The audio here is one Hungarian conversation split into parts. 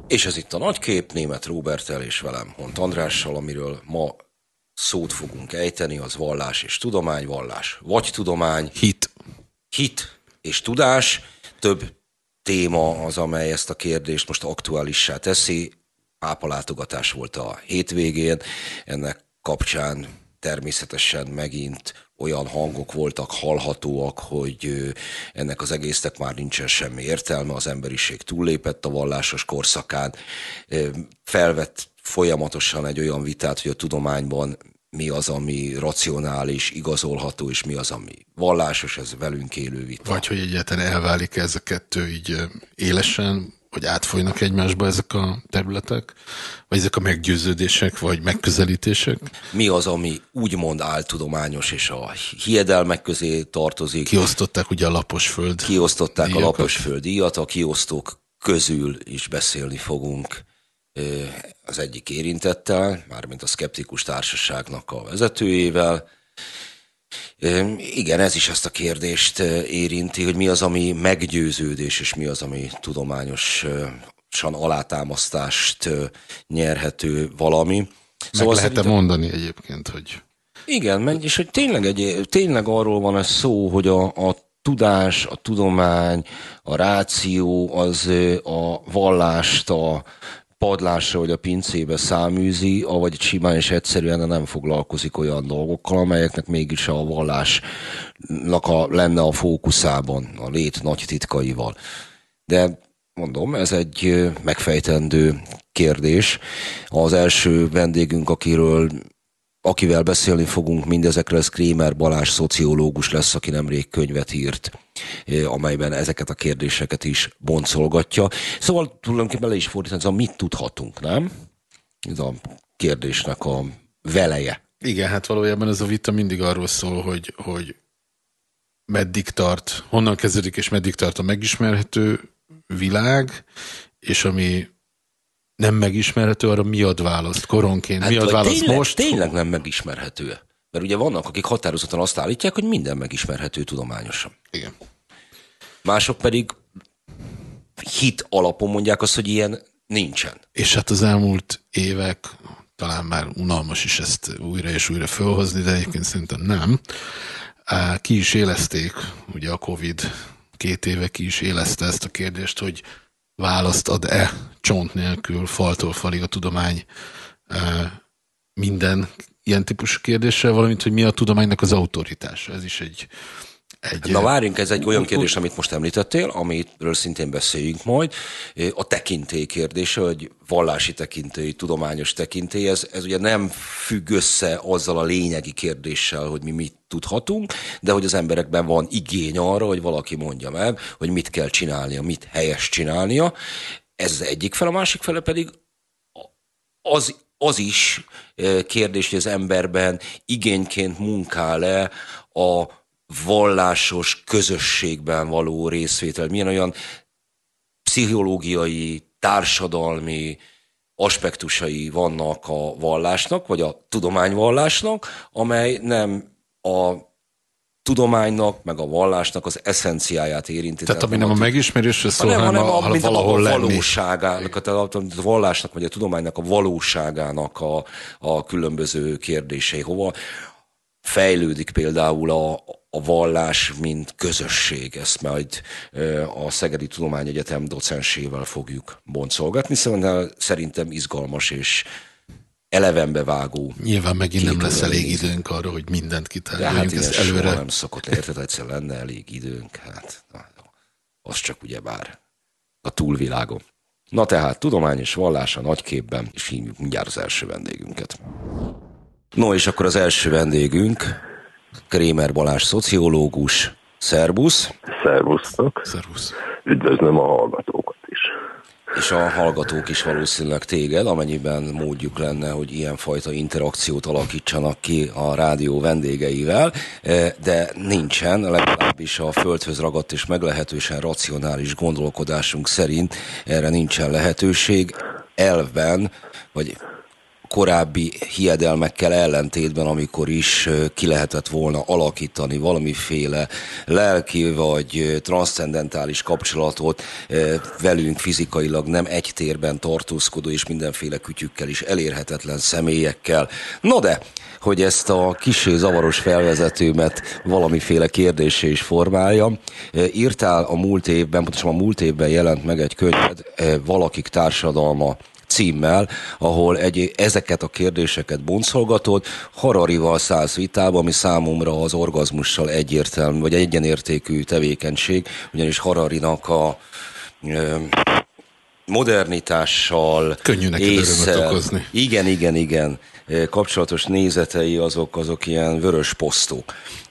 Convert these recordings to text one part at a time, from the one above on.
És ez itt a Nagykép, Németh Róberttel és velem, Hont Andrással, amiről ma szót fogunk ejteni, az vallás és tudomány, vallás vagy tudomány. Hit és tudás. Több téma az, amely ezt a kérdést most aktuálissá teszi. Pápalátogatás volt a hétvégén, ennek kapcsán természetesen megint olyan hangok voltak hallhatóak, hogy ennek az egésznek már nincsen semmi értelme, az emberiség túllépett a vallásos korszakán. Felvett folyamatosan egy olyan vitát, hogy a tudományban mi az, ami racionális, igazolható, és mi az, ami vallásos, ez velünk élő vita. Vagy hogy egyáltalán elválik ez a kettő így élesen, hogy átfolynak egymásba ezek a területek, vagy ezek a meggyőződések, vagy megközelítések. Mi az, ami úgymond áltudományos, és a hiedelmek közé tartozik. Kiosztották ugye a Laposföld. Kiosztották a Laposföld díjat, a kiosztók közül is beszélni fogunk az egyik érintettel, mármint a Szkeptikus Társaságnak a vezetőjével. Igen, ez is ezt a kérdést érinti, hogy mi az, ami meggyőződés, és mi az, ami tudományosan alátámasztást nyerhető valami. Szóval lehet-e mondani egyébként, hogy... Igen, és hogy tényleg arról van ez szó, hogy a tudás, a tudomány, a ráció az a vallást a padlásra vagy a pincébe száműzi, avagy simán és egyszerűen nem foglalkozik olyan dolgokkal, amelyeknek mégis a vallásnak lenne a fókuszában, a lét nagy titkaival. De mondom, ez egy megfejtendő kérdés. Az első vendégünk, akivel beszélni fogunk mindezekről, ez Krémer Balázs szociológus lesz, aki nemrég könyvet írt, amelyben ezeket a kérdéseket is boncolgatja. Szóval tulajdonképpen le is fordítani, ez a mit tudhatunk, nem? Ez a kérdésnek a veleje. Igen, hát valójában ez a vita mindig arról szól, hogy meddig tart, honnan kezdődik és meddig tart a megismerhető világ, és ami nem megismerhető, arra mi ad választ koronként? Hát mi ad választ most? Tényleg nem megismerhető. Mert ugye vannak, akik határozottan azt állítják, hogy minden megismerhető tudományosan. Igen. Mások pedig hit alapon mondják azt, hogy ilyen nincsen. És hát az elmúlt évek, talán már unalmas is ezt újra és újra fölhozni, de egyébként szerintem nem. Ki is élezték, ugye a Covid 2 éve ki is élezte ezt a kérdést, hogy választ ad-e csont nélkül, faltól falig a tudomány minden ilyen típusú kérdésre, valamint, hogy mi a tudománynak az autoritása. Ez is egy... Na várjunk, ez egy olyan kérdés, amit most említettél, amiről szintén beszéljünk majd. A tekintély kérdése, hogy vallási tekintély, tudományos tekintély, ez ugye nem függ össze azzal a lényegi kérdéssel, hogy mi mit tudhatunk, de hogy az emberekben van igény arra, hogy valaki mondja meg, hogy mit kell csinálnia, mit helyes csinálnia. Ez az egyik fele, a másik fele pedig az is kérdés, hogy az emberben igényként munkál-e a vallásos közösségben való részvétel. Milyen olyan pszichológiai, társadalmi aspektusai vannak a vallásnak, vagy a tudományvallásnak, amely nem a tudománynak, meg a vallásnak az eszenciáját érinti. Tehát ami nem a megismerésről szól, hanem valahol a valóságának, a vallásnak, vagy a tudománynak a valóságának a különböző kérdései. Hova fejlődik például a vallás, mint közösség. Ezt majd a Szegedi Tudományegyetem docensével fogjuk boncolgatni, szóval szerintem izgalmas és elevenbe vágó. Nyilván megint nem lesz elég időnk arra, hogy mindent kitárgyaljunk. Hát ezt előre nem szokott, érted, egyszer lenne elég időnk, hát az csak ugyebár a túlvilágon. Na tehát, tudomány és vallás a Nagyképben, és hívjuk mindjárt az első vendégünket. No, és akkor az első vendégünk, Krémer Balázs szociológus. Szerbusz! Szervusztok! Szervusz! Üdvözlöm a hallgatókat is! És a hallgatók is valószínűleg téged, amennyiben módjuk lenne, hogy ilyenfajta interakciót alakítsanak ki a rádió vendégeivel, de nincsen, legalábbis a földhöz ragadt és meglehetősen racionális gondolkodásunk szerint erre nincsen lehetőség. Elvben, vagy korábbi hiedelmekkel ellentétben, amikor is ki lehetett volna alakítani valamiféle lelki vagy transzcendentális kapcsolatot velünk fizikailag nem egy térben tartózkodó és mindenféle kütyükkel is elérhetetlen személyekkel. No de, hogy ezt a kissé zavaros felvezetőmet valamiféle kérdésé is formálja, írtál a múlt évben, pontosan a múlt évben jelent meg egy könyved, Valakik társadalma címmel, ahol ezeket a kérdéseket boncolgatod, Hararival szállsz vitába, ami számomra az orgazmussal egyértelmű, vagy egyenértékű tevékenység, ugyanis Hararinak a modernitással, könnyű neked örömet okozni. Igen, kapcsolatos nézetei azok ilyen vörös posztók.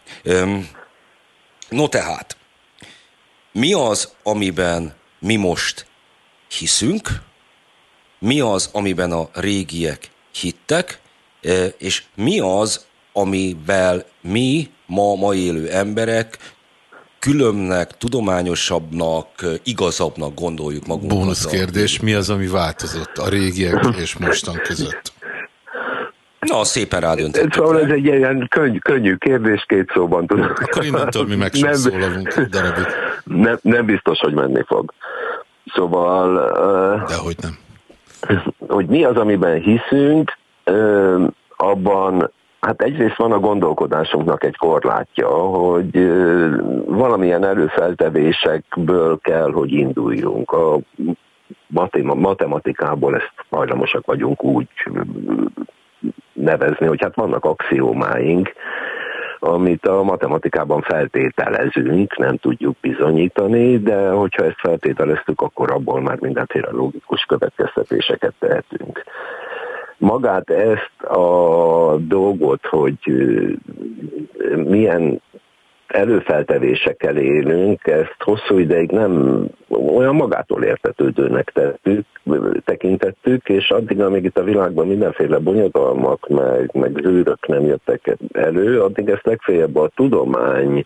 No tehát, mi az, amiben mi most hiszünk, mi az, amiben a régiek hittek, és mi az, amivel mi, ma élő emberek különbnek, tudományosabbnak, igazabbnak gondoljuk magunkat. Bónusz kérdés, mi az, ami változott a régiek és mostan között? Na, szépen rádöntöttük. Szóval ez egy ilyen könnyű kérdés, 2 szóban tudom. Akkor innentől mi meg sem szólalunk egy darabig. Nem biztos, hogy menni fog. Szóval... Dehogy nem. Hogy mi az, amiben hiszünk, abban, hát egyrészt van a gondolkodásunknak egy korlátja, hogy valamilyen előfeltevésekből kell, hogy induljunk. A matematikából ezt hajlamosak vagyunk úgy nevezni, hogy hát vannak axiómáink, amit a matematikában feltételezünk, nem tudjuk bizonyítani, de hogyha ezt feltételeztük, akkor abból már mindenféle logikus következtetéseket tehetünk. Magát ezt a dolgot, hogy milyen előfeltevésekkel élünk, ezt hosszú ideig nem olyan magától értetődőnek tekintettük, és addig, amíg itt a világban mindenféle bonyodalmak, meg zűrök nem jöttek elő, addig ezt legfeljebb a tudomány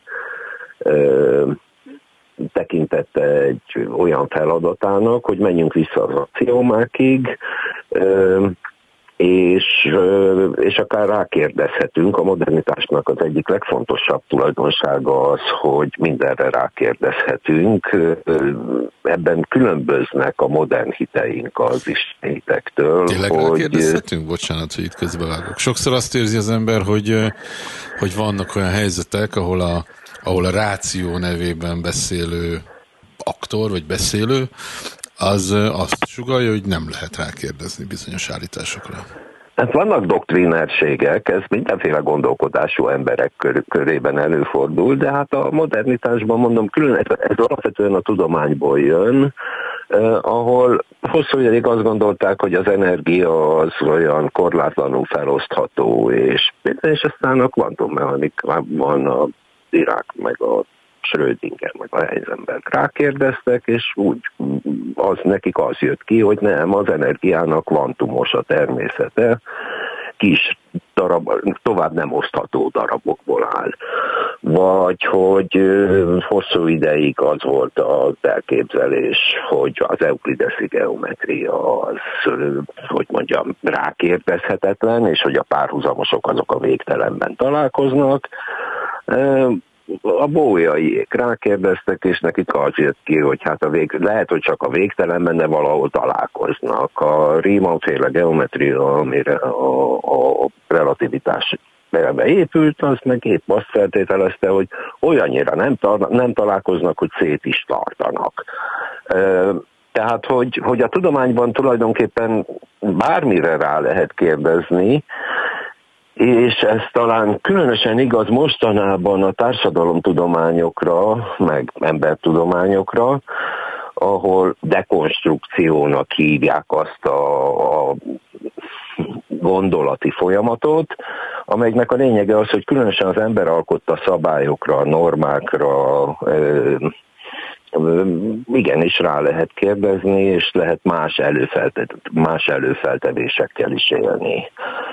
tekintette egy olyan feladatának, hogy menjünk vissza az axiómákig, és akár rákérdezhetünk. A modernitásnak az egyik legfontosabb tulajdonsága az, hogy mindenre rákérdezhetünk. Ebben különböznek a modern hiteink az istenitektől. Tényleg rákérdezhetünk? Bocsánat, hogy itt közbevágok. Sokszor azt érzi az ember, hogy vannak olyan helyzetek, ahol a ráció nevében beszélő aktor, vagy beszélő, az azt sugallja, hogy nem lehet rákérdezni bizonyos állításokra. Hát vannak doktrinerségek, ez mindenféle gondolkodású emberek körében előfordul, de hát a modernitásban mondom, ez alapvetően a tudományból jön, ahol hosszú ideig azt gondolták, hogy az energia az olyan korlátlanul felosztható, és aztán a kvantummechanikában a Dirac meg a Schrödinger, meg a Heisenberg rákérdeztek, és úgy nekik az jött ki, hogy nem, az energiának kvantumos a természete, kis tovább nem osztható darabokból áll. Vagy hogy hosszú ideig az volt az elképzelés, hogy az euklideszi geometria az, hogy mondjam, rákérdezhetetlen, és hogy a párhuzamosok azok a végtelenben találkoznak. A bójaiék rákérdeztek, és nekik az jött ki, hogy hát lehet, hogy csak a végtelenben, de valahol találkoznak. A Riemann-féle geometria, amire a relativitás elve épült, az meg épp azt feltételezte, hogy olyannyira nem találkoznak, hogy szét is tartanak. Tehát, hogy a tudományban tulajdonképpen bármire rá lehet kérdezni, és ez talán különösen igaz mostanában a társadalomtudományokra, meg embertudományokra, ahol dekonstrukciónak hívják azt a gondolati folyamatot, amelynek a lényege az, hogy különösen az ember alkotta szabályokra, normákra, igenis rá lehet kérdezni, és lehet más előfeltevésekkel is élni.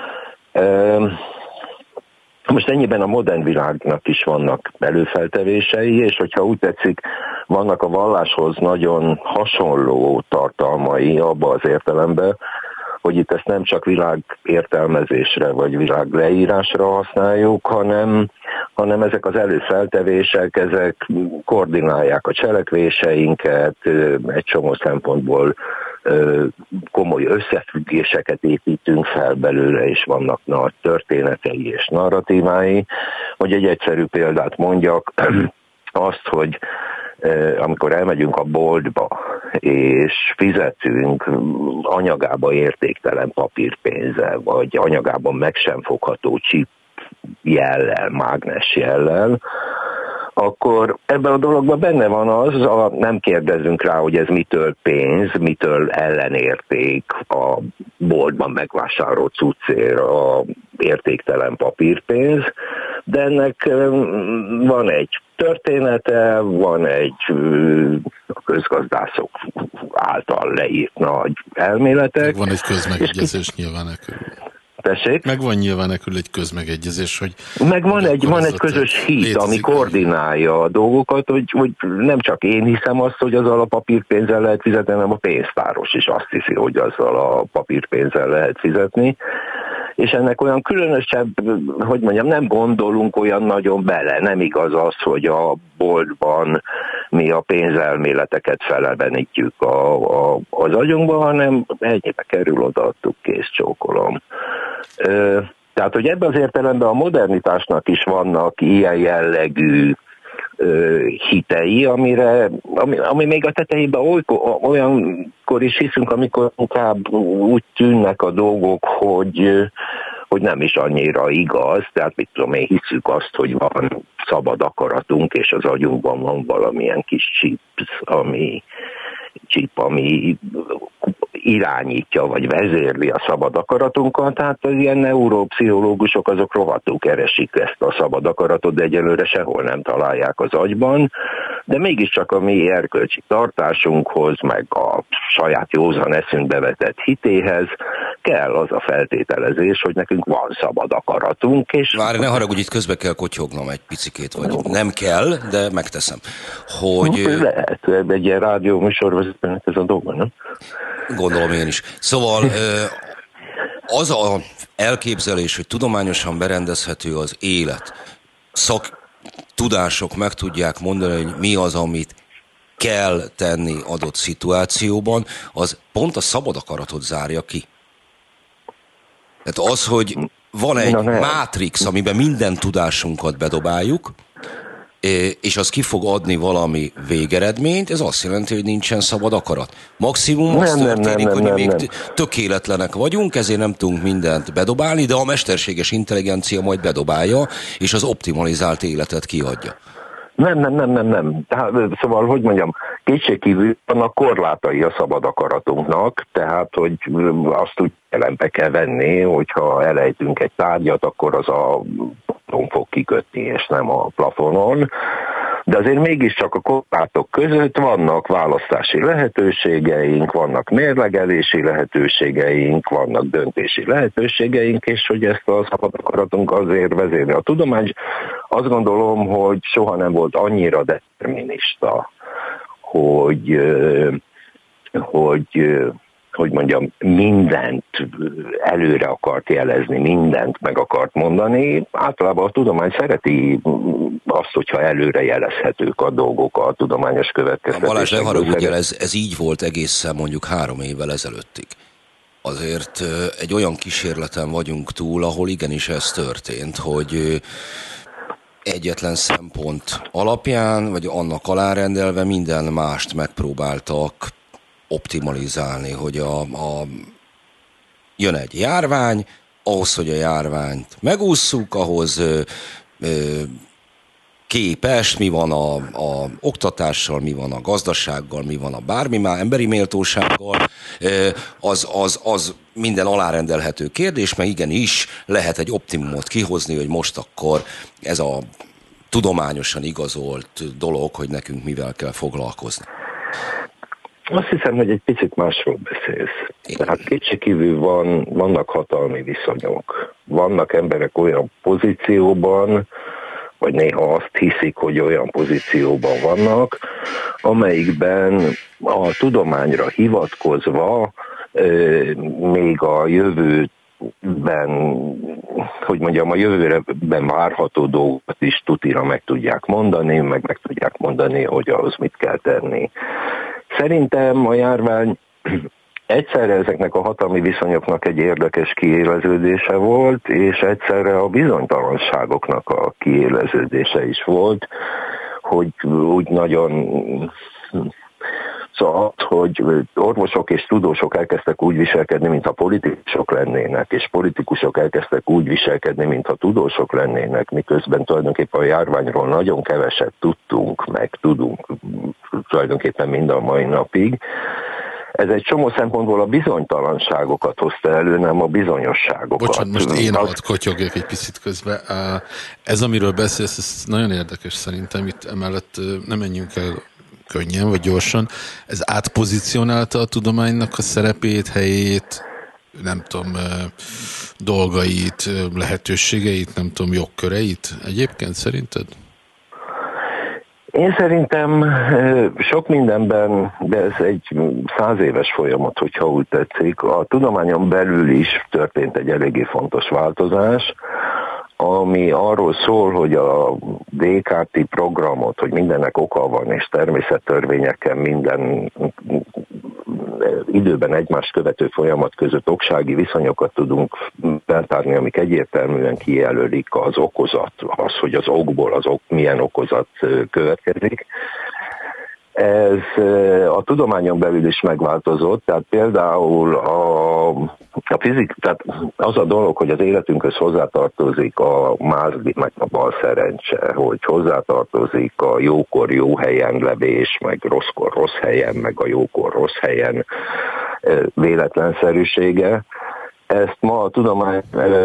Most ennyiben a modern világnak is vannak előfeltevései, és hogyha úgy tetszik, vannak a valláshoz nagyon hasonló tartalmai abba az értelemben, hogy itt ezt nem csak világértelmezésre vagy világleírásra használjuk, hanem ezek az előfeltevések, ezek koordinálják a cselekvéseinket, egy csomó szempontból komoly összefüggéseket építünk fel belőle, és vannak nagy történetei és narratívái. Hogy egy egyszerű példát mondjak, azt, hogy amikor elmegyünk a boltba, és fizetünk anyagába értéktelen papírpénzzel, vagy anyagában meg sem fogható chip jellel, mágnes jellel, akkor ebben a dologban benne van az, nem kérdezünk rá, hogy ez mitől pénz, mitől ellenérték a boltban megvásárolt cuccér a értéktelen papírpénz, de ennek van egy története, van egy közgazdászok által leírt nagy elméletek. Van egy közmegegyezés nyilván Tessék? Meg van nyilván egy közmegegyezés, hogy... Meg van egy közös hit, ami koordinálja a dolgokat, hogy nem csak én hiszem azt, hogy azzal a papírpénzzel lehet fizetni, hanem a pénztáros is azt hiszi, hogy azzal a papírpénzzel lehet fizetni. És ennek olyan különösebb, hogy mondjam, nem gondolunk olyan nagyon bele. Nem igaz az, hogy a boltban mi a pénzelméleteket felevenítjük az agyunkba, hanem ennyibe kerül, odaadtuk, kész, csókolom. Tehát, hogy ebben az értelemben a modernitásnak is vannak ilyen jellegű hitei, ami még a tetejében olyankor is hiszünk, amikor inkább úgy tűnnek a dolgok, hogy nem is annyira igaz, tehát mit tudom én, hiszük azt, hogy van szabad akaratunk, és az agyunkban van valamilyen kis chip, ami irányítja, vagy vezérli a szabad akaratunkat, tehát az ilyen neuropszichológusok azok rohadtul keresik ezt a szabad akaratot, de egyelőre sehol nem találják az agyban, de mégiscsak a mi erkölcsi tartásunkhoz, meg a saját józan eszünkbe vetett hitéhez kell az a feltételezés, hogy nekünk van szabad akaratunk. És várj, ne haragudj, itt közbe kell kotyognom egy picikét, vagy nem kell, de megteszem. Hogy... Lehet, egy ilyen rádió műsorvezetőnek ez a dolga, nem? Gondolom én is. Szóval az a elképzelés, hogy tudományosan berendezhető az élet, szaktudások meg tudják mondani, hogy mi az, amit kell tenni adott szituációban, az pont a szabad akaratot zárja ki. Tehát az, hogy van egy mátrix, amiben minden tudásunkat bedobáljuk, és az ki fog adni valami végeredményt, ez azt jelenti, hogy nincsen szabad akarat. Maximum az történik, hogy még tökéletlenek vagyunk, ezért nem tudunk mindent bedobálni, de a mesterséges intelligencia majd bedobálja, és az optimalizált életet kiadja. Nem. Szóval, hogy mondjam, kétségkívül vannak korlátai a szabad akaratunknak, tehát, hogy azt úgy jelenbe kell venni, hogyha elejtünk egy tárgyat, akkor az a plafonon fog kikötni, és nem a plafonon. De azért mégiscsak a korlátok között vannak választási lehetőségeink, vannak mérlegelési lehetőségeink, vannak döntési lehetőségeink, és hogy ezt a szabad akaratunk azért vezérli. A tudomány azt gondolom, hogy soha nem volt annyira determinista, hogy mondjam, mindent előre akart jelezni, mindent meg akart mondani. Általában a tudomány szereti azt, hogyha előre jelezhetők a dolgok, a tudományos következtetések. Balázs, ne haragudjál, ez így volt egészen mondjuk 3 évvel ezelőttig. Azért egy olyan kísérleten vagyunk túl, ahol igenis ez történt, hogy egyetlen szempont alapján, vagy annak alárendelve minden mást megpróbáltak optimalizálni, hogy jön egy járvány, ahhoz, hogy a járványt megússzuk, ahhoz képest mi van a oktatással, mi van a gazdasággal, mi van a bármi már emberi méltósággal, az minden alárendelhető kérdés, meg igenis lehet egy optimumot kihozni, hogy most akkor ez a tudományosan igazolt dolog, hogy nekünk mivel kell foglalkozni. Azt hiszem, hogy egy picit másról beszélsz. Tehát kétségkívül vannak hatalmi viszonyok. Vannak emberek olyan pozícióban, vagy néha azt hiszik, hogy olyan pozícióban vannak, amelyikben a tudományra hivatkozva még a jövőben, hogy mondjam, a jövőben várható dolgokat is tutira meg tudják mondani, meg tudják mondani, hogy ahhoz mit kell tenni. Szerintem a járvány egyszerre ezeknek a hatalmi viszonyoknak egy érdekes kiéleződése volt, és egyszerre a bizonytalanságoknak a kiéleződése is volt, hogy úgy nagyon... Szóval, hogy orvosok és tudósok elkezdtek úgy viselkedni, mintha politikusok lennének, és politikusok elkezdtek úgy viselkedni, mintha tudósok lennének, miközben tulajdonképpen a járványról nagyon keveset tudtunk, meg tudunk tulajdonképpen mind a mai napig. Ez egy csomó szempontból a bizonytalanságokat hozta elő, nem a bizonyosságokat. Bocsánat, most én hadd kotyogjak egy picit közbe. Ez, amiről beszélsz, ez nagyon érdekes szerintem. Itt emellett nem menjünk el könnyen vagy gyorsan. Ez átpozícionálta a tudománynak a szerepét, helyét, nem tudom, dolgait, lehetőségeit, nem tudom, jogköreit egyébként szerinted? Én szerintem sok mindenben, de ez egy 100 éves folyamat, hogyha úgy tetszik, a tudományon belül is történt egy eléggé fontos változás, ami arról szól, hogy a Descartes-i programot, hogy mindennek oka van, és természettörvényekkel minden időben egymást követő folyamat között oksági viszonyokat tudunk feltárni, amik egyértelműen kijelölik az okozat, az, hogy az okból az ok milyen okozat következik. Ez a tudományon belül is megváltozott, tehát például a fizik, tehát az a dolog, hogy az életünkhöz hozzátartozik a mázli, meg a bal szerencse, hogy hozzátartozik a jókor jó helyen levés, meg rosszkor rossz helyen, meg a jókor rossz helyen véletlenszerűsége. Ezt ma a tudomány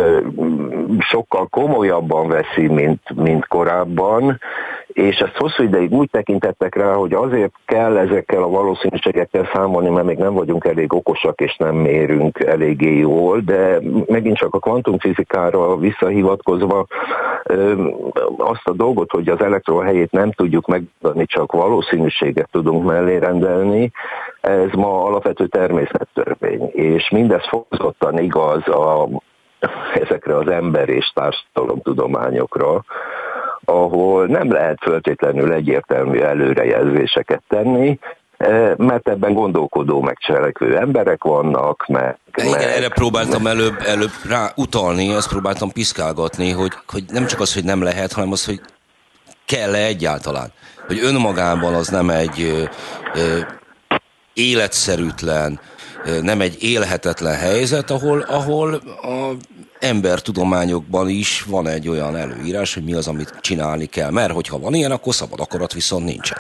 sokkal komolyabban veszi, mint korábban, és ezt hosszú ideig úgy tekintettek rá, hogy azért kell ezekkel a valószínűségekkel számolni, mert még nem vagyunk elég okosak, és nem mérünk eléggé jól, de megint csak a kvantumfizikára visszahivatkozva azt a dolgot, hogy az elektron helyét nem tudjuk megadni, csak valószínűséget tudunk mellé rendelni, ez ma alapvető természettörvény, és mindez fokozottan igaz ezekre az ember- és társadalomtudományokra, ahol nem lehet feltétlenül egyértelmű előrejelzéseket tenni, mert ebben gondolkodó, meg cselekvő emberek vannak, erre próbáltam előbb rá utalni, ezt próbáltam piszkálgatni, hogy nem csak az, hogy nem lehet, hanem az, hogy kell-e egyáltalán. Hogy önmagában az nem egy életszerűtlen, nem egy élhetetlen helyzet, ahol a embertudományokban is van egy olyan előírás, hogy mi az, amit csinálni kell. Mert hogyha van ilyen, akkor szabad akarat viszont nincsen.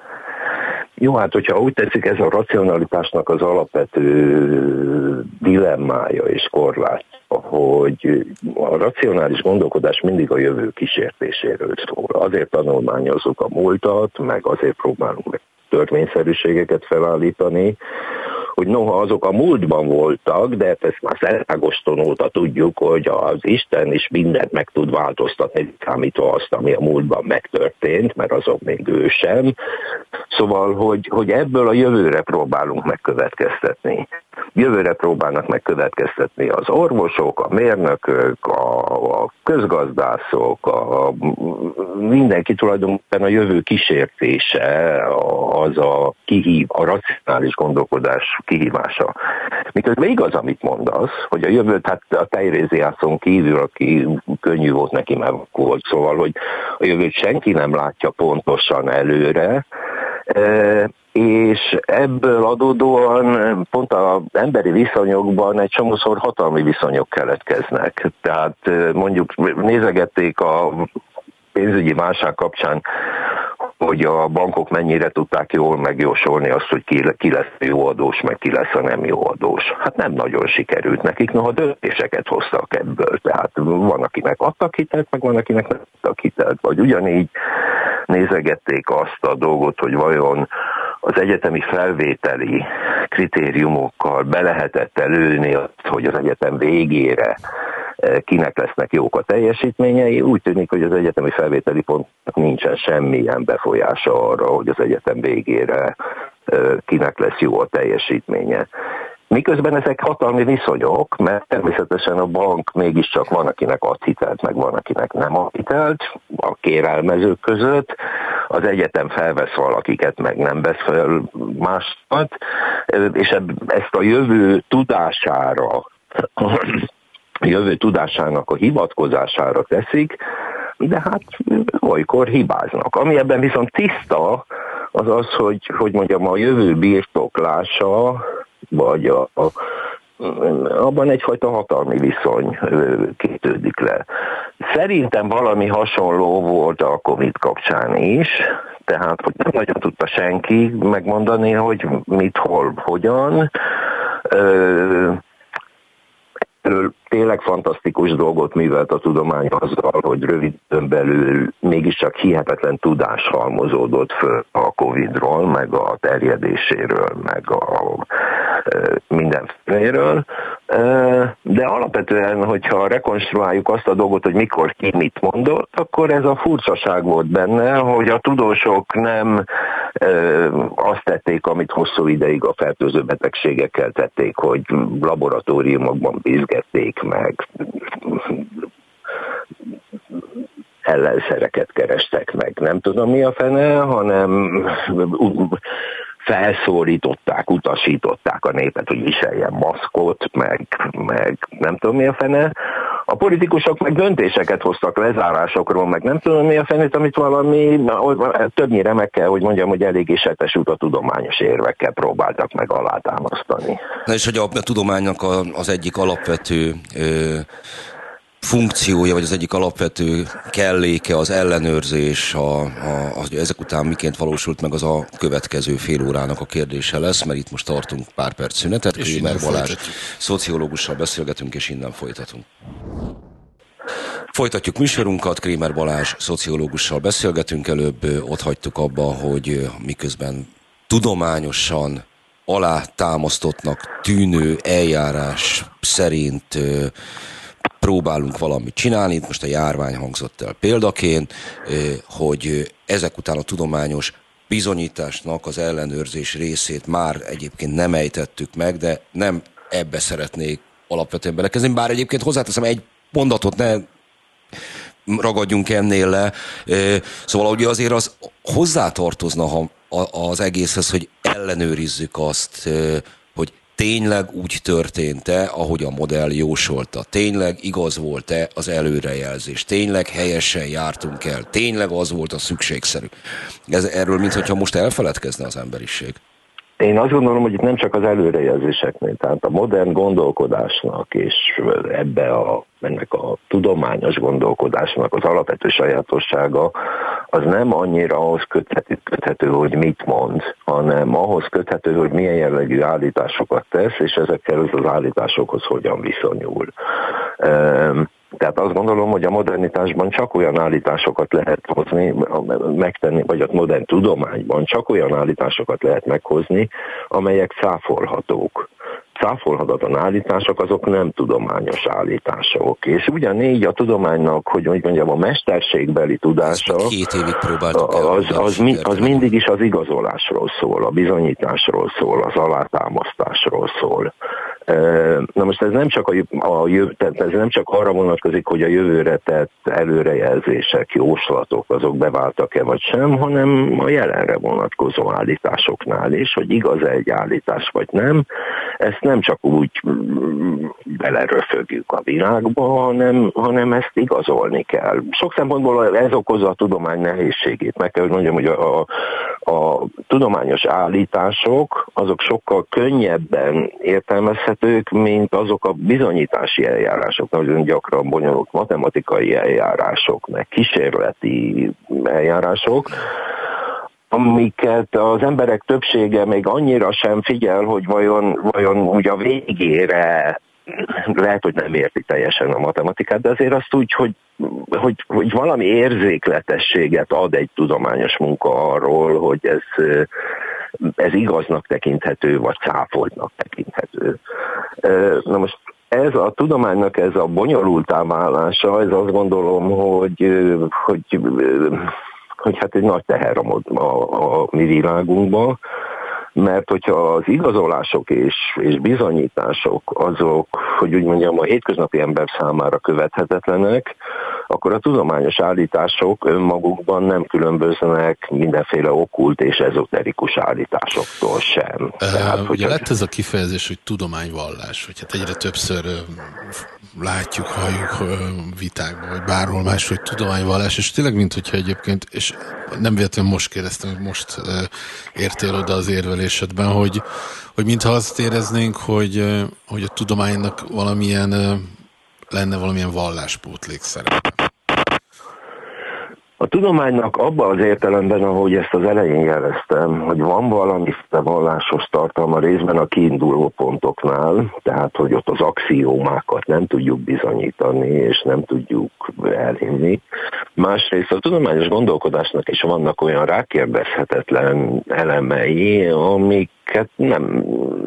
Jó, hát hogyha úgy tetszik, ez a racionalitásnak az alapvető dilemmája és korlátja, hogy a racionális gondolkodás mindig a jövő kísértéséről szól. Azért tanulmányozzuk a múltat, meg azért próbálunk meg törvényszerűségeket felállítani, hogy noha azok a múltban voltak, de ezt már Szent Ágoston óta tudjuk, hogy az Isten is mindent meg tud változtatni, számítva azt, ami a múltban megtörtént, mert azok még ő sem. Szóval, hogy ebből a jövőre próbálunk megkövetkeztetni. Jövőre próbálnak megkövetkeztetni az orvosok, a mérnökök, a közgazdászok, mindenki tulajdonképpen a jövő kísértése, az a racionális gondolkodás kihívása. Miközben igaz, amit mondasz, hogy a jövőt, hát a Teiresiászon kívül, aki könnyű volt neki, mert volt, szóval, hogy a jövőt senki nem látja pontosan előre, és ebből adódóan pont az emberi viszonyokban egy csomószor hatalmi viszonyok keletkeznek. Tehát mondjuk nézegették a pénzügyi válság kapcsán, hogy a bankok mennyire tudták jól megjósolni azt, hogy ki lesz jó adós, meg ki lesz a nem jó adós. Hát nem nagyon sikerült nekik, noha döntéseket hoztak ebből. Tehát van, akinek adtak hitelt, meg van, akinek nem adtak hitelt. Vagy ugyanígy nézegették azt a dolgot, hogy vajon az egyetemi felvételi kritériumokkal be lehetett előni azt, hogy az egyetem végére kinek lesznek jók a teljesítményei. Úgy tűnik, hogy az egyetemi felvételi pontnak nincsen semmilyen befolyása arra, hogy az egyetem végére kinek lesz jó a teljesítménye. Miközben ezek hatalmi viszonyok, mert természetesen a bank mégiscsak van, akinek ad hitelt, meg van, akinek nem ad hitelt a kérelmezők között, az egyetem felvesz valakiket, meg nem vesz fel másokat, és ezt a jövő tudásának a hivatkozására teszik, de hát olykor hibáznak. Ami ebben viszont tiszta, az az, hogy mondjam, a jövő birtoklása, vagy abban egyfajta hatalmi viszony képződik le. Szerintem valami hasonló volt a Covid kapcsán is, tehát hogy nem nagyon tudta senki megmondani, hogy mit, hol, hogyan. Tényleg fantasztikus dolgot művelt a tudomány azzal, hogy rövid időn belül mégiscsak hihetetlen tudás halmozódott föl a Covid-ról, meg a terjedéséről, meg a mindenféléről. De alapvetően, hogyha rekonstruáljuk azt a dolgot, hogy mikor ki mit mondott, akkor ez a furcsaság volt benne, hogy a tudósok nem azt tették, amit hosszú ideig a fertőző betegségekkel tették, hogy laboratóriumokban bizgették meg, ellenszereket kerestek meg, nem tudom mi a fene, hanem felszólították, utasították a népet, hogy viseljen maszkot, meg nem tudom mi a fene. A politikusok meg döntéseket hoztak lezárásokról, meg nem tudom mi a fenét, amit valami többnyire meg kell, hogy mondjam, hogy eléggé setes út a tudományos érvekkel próbáltak meg alátámasztani. Na és hogy a tudománynak az egyik alapvető funkciója, vagy az egyik alapvető kelléke, az ellenőrzés, hogy ezek után miként valósult meg, az a következő fél órának a kérdése lesz, mert itt most tartunk pár perc szünetet. Krémer Balázs szociológussal beszélgetünk, és innen folytatunk. Folytatjuk műsorunkat, Krémer Balázs szociológussal beszélgetünk, előbb ott hagytuk abba, hogy miközben tudományosan alátámasztottnak tűnő eljárás szerint próbálunk valamit csinálni, itt most a járvány hangzott el példaként, hogy ezek után a tudományos bizonyításnak az ellenőrzés részét már egyébként nem ejtettük meg, de nem ebbe szeretnék alapvetően belekezdeni, bár egyébként hozzáteszem egy mondatot, ne ragadjunk ennél le, szóval ugye azért az hozzátartozna az egészhez, hogy ellenőrizzük azt, hogy tényleg úgy történt-e, ahogy a modell jósolta? Tényleg igaz volt-e az előrejelzés? Tényleg helyesen jártunk el? Tényleg az volt a szükségszerű? Erről mintha most elfeledkezne az emberiség. Én azt gondolom, hogy itt nem csak az előrejelzéseknél, tehát a modern gondolkodásnak és ennek a tudományos gondolkodásnak az alapvető sajátossága az nem annyira ahhoz köthető, hogy mit mond, hanem ahhoz köthető, hogy milyen jellegű állításokat tesz, és ezekkel az állításokhoz hogyan viszonyul. Tehát azt gondolom, hogy a modernitásban csak olyan állításokat lehet hozni, megtenni, vagy a modern tudományban csak olyan állításokat lehet meghozni, amelyek cáfolhatók. Cáfolhatatlan állítások, azok nem tudományos állítások. És ugyanígy a tudománynak, hogy mondjam, a mesterségbeli tudása, az mindig is az igazolásról szól, a bizonyításról szól, az alátámasztásról szól. Na most ez nem csak arra vonatkozik, hogy a jövőre tett előrejelzések, jóslatok, azok beváltak-e vagy sem, hanem a jelenre vonatkozó állításoknál is, hogy igaz-e egy állítás vagy nem. Ezt nem csak úgy beleröfögjük a világba, hanem ezt igazolni kell. Sok szempontból ez okozza a tudomány nehézségét. Meg kell, hogy mondjam, hogy a tudományos állítások azok sokkal könnyebben értelmezhetők, mint azok a bizonyítási eljárások, nagyon gyakran bonyolult matematikai eljárások, meg kísérleti eljárások, amiket az emberek többsége még annyira sem figyel, hogy vajon ugye a végére lehet, hogy nem érti teljesen a matematikát, de azért azt úgy, hogy valami érzékletességet ad egy tudományos munka arról, hogy ez igaznak tekinthető, vagy cáfoltnak tekinthető. Na most ez a tudománynak ez a bonyolultá válása, ez azt gondolom, hogy hát egy nagy teher a mi világunkban, mert hogyha az igazolások és bizonyítások azok, hogy úgy mondjam, a hétköznapi ember számára követhetetlenek, akkor a tudományos állítások önmagukban nem különböznek mindenféle okkult és ezoterikus állításoktól sem. Tehát, ugye lett ez a kifejezés, hogy tudományvallás, hogy hát egyre többször látjuk, halljuk vitákban, vagy bárhol más, hogy tudományvallás, és tényleg, mint hogyha egyébként, és nem véletlenül most kérdeztem, hogy most értél oda az érvelésedben, hogy mintha azt éreznénk, hogy a tudománynak lenne valamilyen valláspótlék szerepe. A tudománynak abban az értelemben, ahogy ezt az elején jeleztem, hogy van valami vallásos tartalma részben a kiinduló pontoknál, tehát hogy ott az axiómákat nem tudjuk bizonyítani, és nem tudjuk elhinni. Másrészt a tudományos gondolkodásnak is vannak olyan rákérdezhetetlen elemei, amiket nem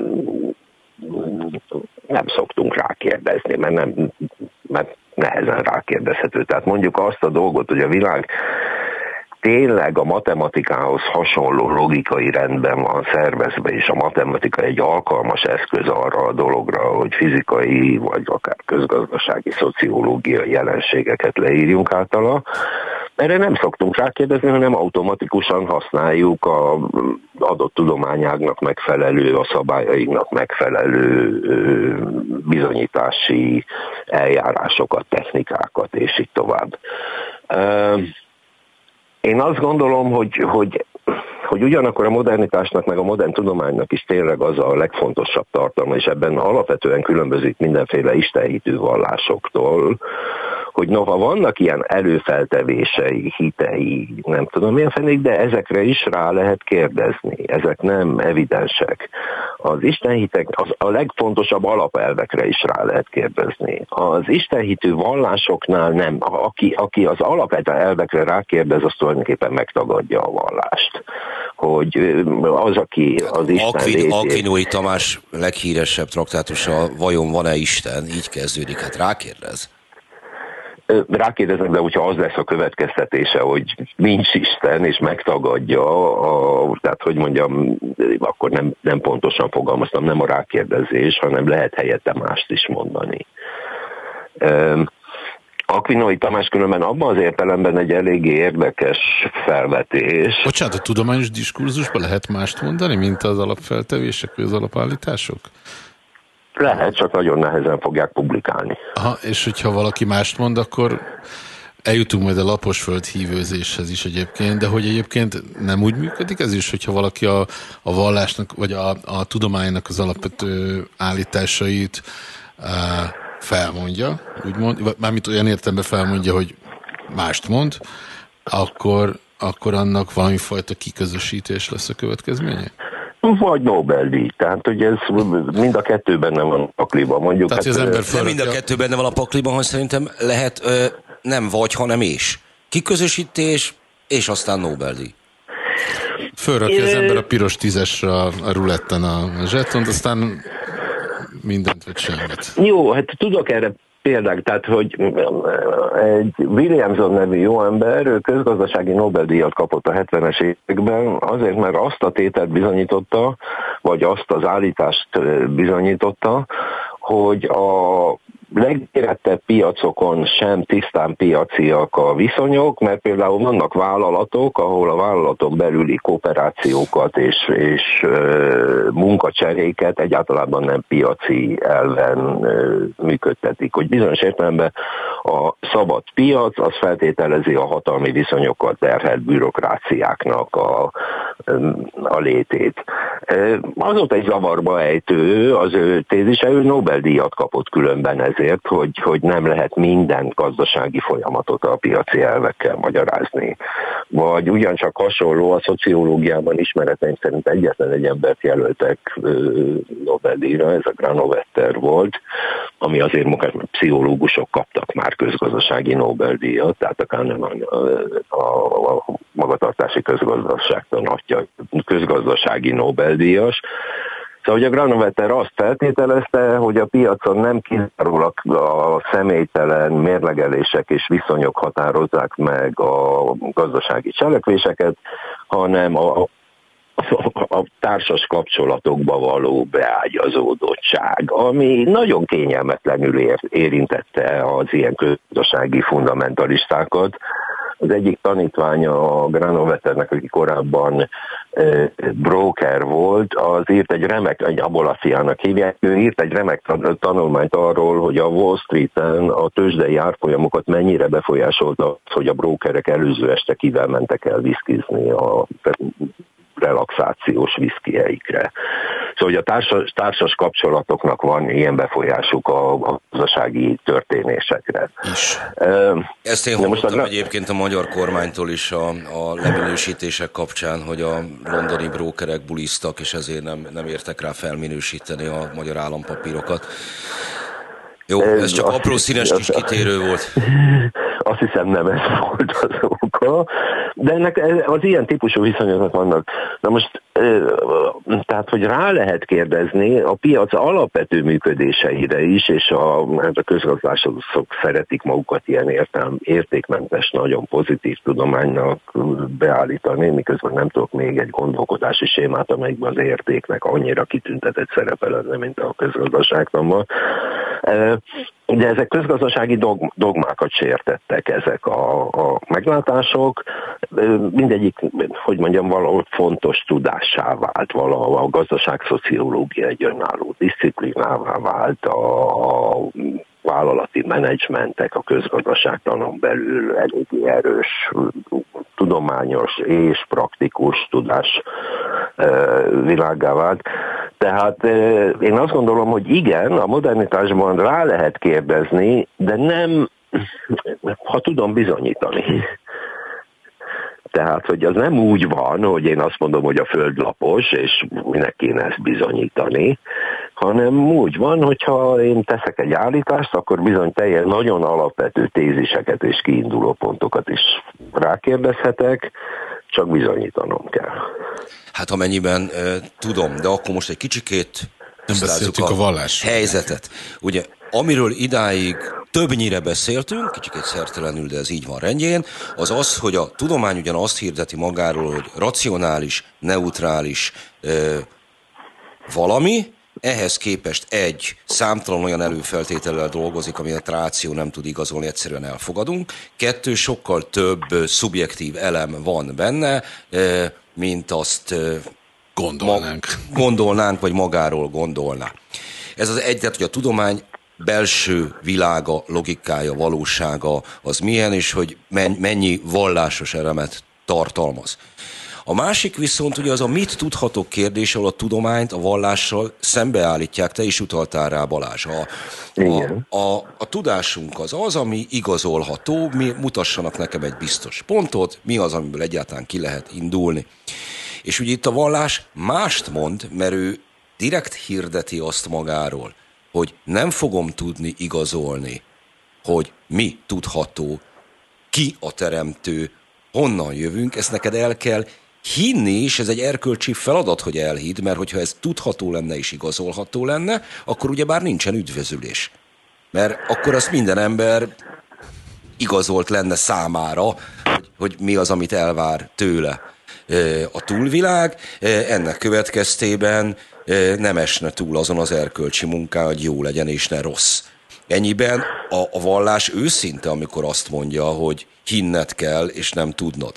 szoktunk rákérdezni, mert nehezen rákérdezhető. Tehát mondjuk azt a dolgot, hogy a világ tényleg a matematikához hasonló logikai rendben van szervezve, és a matematika egy alkalmas eszköz arra a dologra, hogy fizikai, vagy akár közgazdasági, szociológiai jelenségeket leírjunk általa. Erre nem szoktunk rákérdezni, hanem automatikusan használjuk az adott tudományágnak megfelelő, a szabályainknak megfelelő bizonyítási eljárásokat, technikákat, és így tovább. Én azt gondolom, hogy ugyanakkor a modernitásnak, meg a modern tudománynak is tényleg az a legfontosabb tartalma, és ebben alapvetően különbözik mindenféle istenhitű vallásoktól, hogy noha vannak ilyen előfeltevései, hitei, nem tudom milyen fenék, de ezekre is rá lehet kérdezni. Ezek nem evidensek. Az istenhitek, a legfontosabb alapelvekre is rá lehet kérdezni. Az istenhitű vallásoknál nem. Aki az alapelvekre rákérdez, az tulajdonképpen megtagadja a vallást. Hogy az, aki az Isten létét... Aquinói Tamás leghíresebb traktátusa, vajon van-e Isten? Így kezdődik, hát rákérdez. Rákérdeznek, de hogyha az lesz a következtetése, hogy nincs Isten, és megtagadja, tehát hogy mondjam, akkor nem pontosan fogalmaztam, nem a rákérdezés, hanem lehet helyette mást is mondani. Aquinói Tamás különben abban az értelemben egy eléggé érdekes felvetés. Bocsánat, a tudományos diskurzusban lehet mást mondani, mint az alapfeltevések, vagy az alapállítások? Lehet, csak nagyon nehezen fogják publikálni. Aha, és hogyha valaki mást mond, akkor eljutunk majd a laposföld hívőzéshez is egyébként, de hogy egyébként nem úgy működik ez is, hogyha valaki a vallásnak, vagy a tudománynak az alapvető állításait felmondja, úgymond, mármint olyan értelemben felmondja, hogy mást mond, akkor annak valami fajta kiközösítés lesz a következménye? Vagy Nobel-díj. Tehát, hogy ez mind a kettő benne van a pakliban. Mondjuk, tehát, az ember nem mind a kettő benne van a pakliban, hanem szerintem lehet nem vagy, hanem és. Kiközösítés, és aztán Nobel-díj. Fölrakja az ember a piros 10-esre a ruletten a zsetont, aztán mindent vagy semmit. Jó, hát tudok erre példák, tehát, hogy egy Williamson nevű jó ember, ő közgazdasági Nobel-díjat kapott a 70-es években, azért, mert azt a tételt bizonyította, vagy azt az állítást bizonyította, hogy a legérettebb piacokon sem tisztán piaciak a viszonyok, mert például vannak vállalatok, ahol a vállalatok belüli kooperációkat és munkacseréket egyáltalán nem piaci elven működtetik. Hogy bizonyos értelemben a szabad piac az feltételezi a hatalmi viszonyokat terhelt bürokráciáknak a létét. Azóta egy zavarba ejtő az ő tézise, ő Nobel-díjat kapott különben ezért, hogy nem lehet minden gazdasági folyamatot a piaci elvekkel magyarázni. Vagy ugyancsak hasonló a szociológiában ismereteim szerint egyetlen egy embert jelöltek Nobel-díjra, ez a Granovetter volt, ami azért pszichológusok kaptak már közgazdasági Nobel-díjat, tehát a Kahneman a magatartási közgazdaságtan atya közgazdasági Nobel-díjas. Szóval, hogy a Granovetter azt feltételezte, hogy a piacon nem kizárólag a személytelen mérlegelések és viszonyok határozzák meg a gazdasági cselekvéseket, hanem a a társas kapcsolatokba való beágyazódottság, ami nagyon kényelmetlenül érintette az ilyen közgazdasági fundamentalistákat. Az egyik tanítványa a Granovetternek, aki korábban broker volt, az írt egy remek, egy Abolafiának hívják, ő írt egy remek tanulmányt arról, hogy a Wall Street-en a tőzsdei árfolyamokat mennyire befolyásolta, hogy a brokerek előző este kivel mentek el viszkizni a relaxációs viszkiheikre. Szóval hogy a társas kapcsolatoknak van ilyen befolyásuk a gazdasági történésekre. Ezt én hallottam egyébként a magyar kormánytól is a leminősítések kapcsán, hogy a londoni brókerek buliztak, és ezért nem értek rá felminősíteni a magyar állampapírokat. Jó, ez csak apró színes kis kitérő volt. Azt hiszem nem ez volt az oka, de ennek az ilyen típusú viszonyok vannak. Na most, tehát, hogy rá lehet kérdezni a piac alapvető működéseire is, és a közgazdászok szeretik magukat ilyen értékmentes, nagyon pozitív tudománynak beállítani, miközben nem tudok még egy gondolkodási sémát, amelyikben az értéknek annyira kitüntetett szerepe lenne, mint a közgazdaságtanban. De ezek közgazdasági dogmákat sértettek, ezek a meglátások. Mindegyik, hogy mondjam, valahol fontos tudássá vált, valahol a gazdaságszociológia egy önálló disziplinává vált, a vállalati menedzsmentek a közgazdaságtanon belül elég erős, tudományos és praktikus tudás világgá vált. Tehát én azt gondolom, hogy igen, a modernitásban rá lehet kérdezni, de nem, ha tudom bizonyítani. Tehát, hogy az nem úgy van, hogy én azt mondom, hogy a Föld lapos, és minek kéne ezt bizonyítani, hanem úgy van, hogyha én teszek egy állítást, akkor bizony teljesen nagyon alapvető téziseket és kiinduló pontokat is rákérdezhetek, csak bizonyítanom kell. Hát amennyiben tudom, de akkor most egy kicsikét beszéltük a vallás helyzetet. Ugye, amiről idáig többnyire beszéltünk, kicsikét szertelenül, de ez így van rendjén, az az, hogy a tudomány ugyan azt hirdeti magáról, hogy racionális, neutrális valami, ehhez képest egy számtalan olyan előfeltétellel dolgozik, amit a ráció nem tud igazolni, egyszerűen elfogadunk. Kettő, sokkal több szubjektív elem van benne, mint azt gondolnánk, vagy magáról gondolná. Ez az egyet, hogy a tudomány belső világa, logikája, valósága az milyen, és hogy mennyi vallásos elemet tartalmaz. A másik viszont ugye az a mit tudhatok kérdés, ahol a tudományt a vallással szembeállítják, te is utaltál rá, Balázs. A tudásunk az, ami igazolható, mutassanak nekem egy biztos pontot, mi az, amiből egyáltalán ki lehet indulni. És ugye itt a vallás mást mond, mert ő direkt hirdeti azt magáról, hogy nem fogom tudni igazolni, hogy mi tudható, ki a teremtő, honnan jövünk, ezt neked el kell hinni, és ez egy erkölcsi feladat, hogy elhidd, mert hogyha ez tudható lenne és igazolható lenne, akkor ugyebár nincsen üdvözülés. Mert akkor azt minden ember igazolt lenne számára, hogy mi az, amit elvár tőle a túlvilág, ennek következtében nem esne túl azon az erkölcsi munkán, hogy jó legyen és ne rossz. Ennyiben a vallás őszinte, amikor azt mondja, hogy hinned kell és nem tudnod.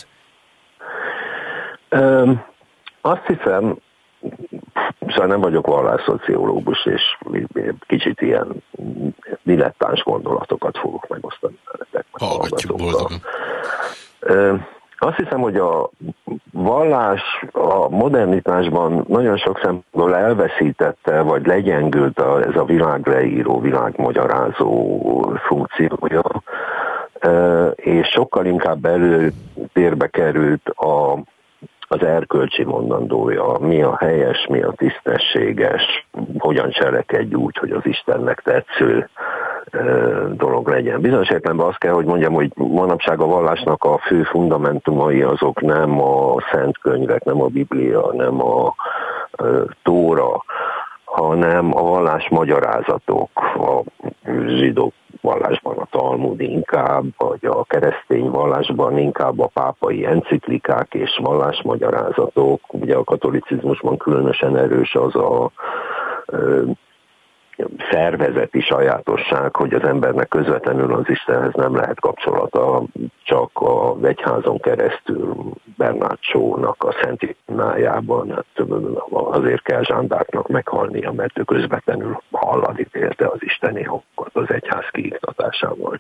Azt hiszem, szóval nem vagyok vallásszociológus, és kicsit ilyen dilettáns gondolatokat fogok megosztani veletek. Hallgatjuk boldogan. Azt hiszem, hogy a vallás a modernitásban nagyon sok szempontból elveszítette, vagy legyengült ez a világleíró, világmagyarázó funkciója, és sokkal inkább előtérbe került az erkölcsi mondandója, mi a helyes, mi a tisztességes, hogyan cselekedj úgy, hogy az Istennek tetsző dolog legyen. Bizonyos értelemben azt kell, hogy mondjam, hogy manapság a vallásnak a fő fundamentumai azok nem a szent könyvek, nem a Biblia, nem a Tóra, hanem a vallás magyarázatok, a zsidók vallásban a Talmud inkább, vagy a keresztény vallásban inkább a pápai enciklikák és vallásmagyarázatok. Ugye a katolicizmusban különösen erős az a szervezeti sajátosság, hogy az embernek közvetlenül az Istenhez nem lehet kapcsolata, csak a egyházon keresztül Bernard Shaw-nak a Szent Imájában. Azért kell zsándárknak meghalnia, mert ő közvetlenül hallani érte az isteni hangot az egyház kiiktatásával.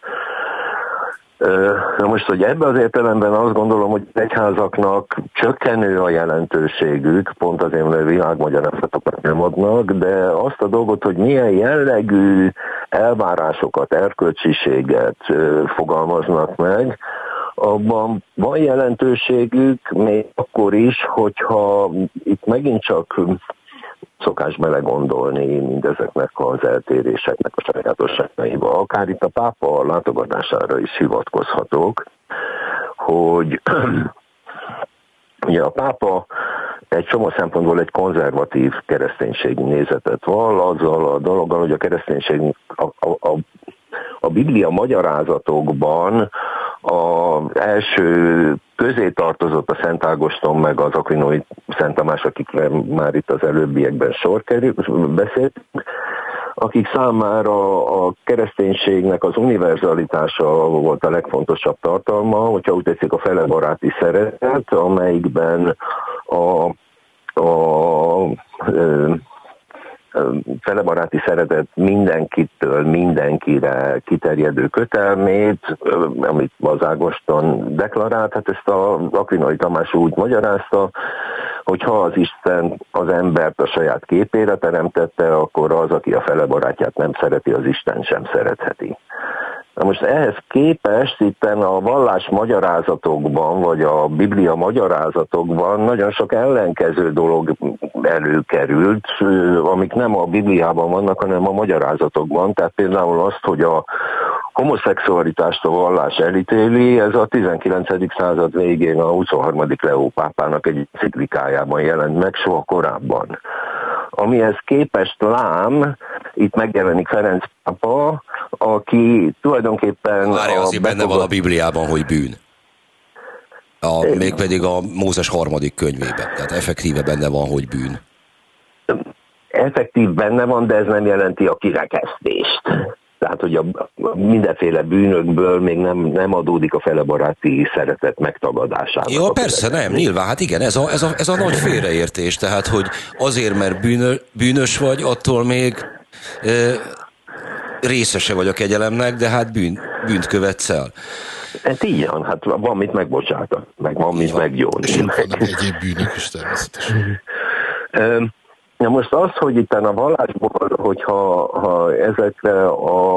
Na most, hogy ebben az értelemben azt gondolom, hogy az egyházaknak csökkenő a jelentőségük, pont azért, mert világmagyarázatokat nem adnak, de azt a dolgot, hogy milyen jellegű elvárásokat, erkölcsiséget fogalmaznak meg, abban van jelentőségük még akkor is, hogyha itt megint csak szokás belegondolni mindezeknek az eltéréseknek a sajátosságaiba. Akár itt a pápa látogatására is hivatkozhatok, hogy ugye a pápa egy csomó szempontból egy konzervatív kereszténységi nézetet vall, azzal a dologgal, hogy a kereszténység a Biblia magyarázatokban az első közé tartozott a Szent Ágoston meg az Akvinói Szent Tamás, akikre már itt az előbbiekben beszéltünk, akik számára a kereszténységnek az univerzalitása volt a legfontosabb tartalma, hogyha úgy tetszik a felebaráti szeretet, amelyikben a felebaráti szeretet mindenkitől mindenkire kiterjedő kötelmét, amit az Ágoston deklarált, hát ezt az Akvinói Tamás úgy magyarázta, hogy ha az Isten az embert a saját képére teremtette, akkor az, aki a felebarátját nem szereti, az Isten sem szeretheti. Na most ehhez képest itten a vallás magyarázatokban, vagy a Biblia magyarázatokban nagyon sok ellenkező dolog előkerült, amik nem a Bibliában vannak, hanem a magyarázatokban. Tehát például azt, hogy a homoszexualitást a vallás elítéli, ez a 19. század végén a 23. Leó pápának egy enciklikájában jelent meg, soha korábban. Amihez képest lám, itt megjelenik Ferenc pápa, aki tulajdonképpen... Várja, azért benne van a Bibliában, hogy bűn. Mégpedig a Mózes 3. könyvében. Tehát effektíve benne van, hogy bűn. Effektív benne van, de ez nem jelenti a kirekesztést. Tehát, hogy a mindenféle bűnökből még nem adódik a felebaráti szeretet megtagadásának. Jó, persze nem, nyilván, hát igen, ez a nagy félreértés, tehát, hogy azért, mert bűnös vagy, attól még részese vagy a kegyelemnek, de hát bűnt követsz el. Hát így van, hát van mit megbocsátak, meg van mit meggyónni. És vannak egyéb bűnök is természetesen. Na most az, hogy itt a vallásból, hogyha ezekre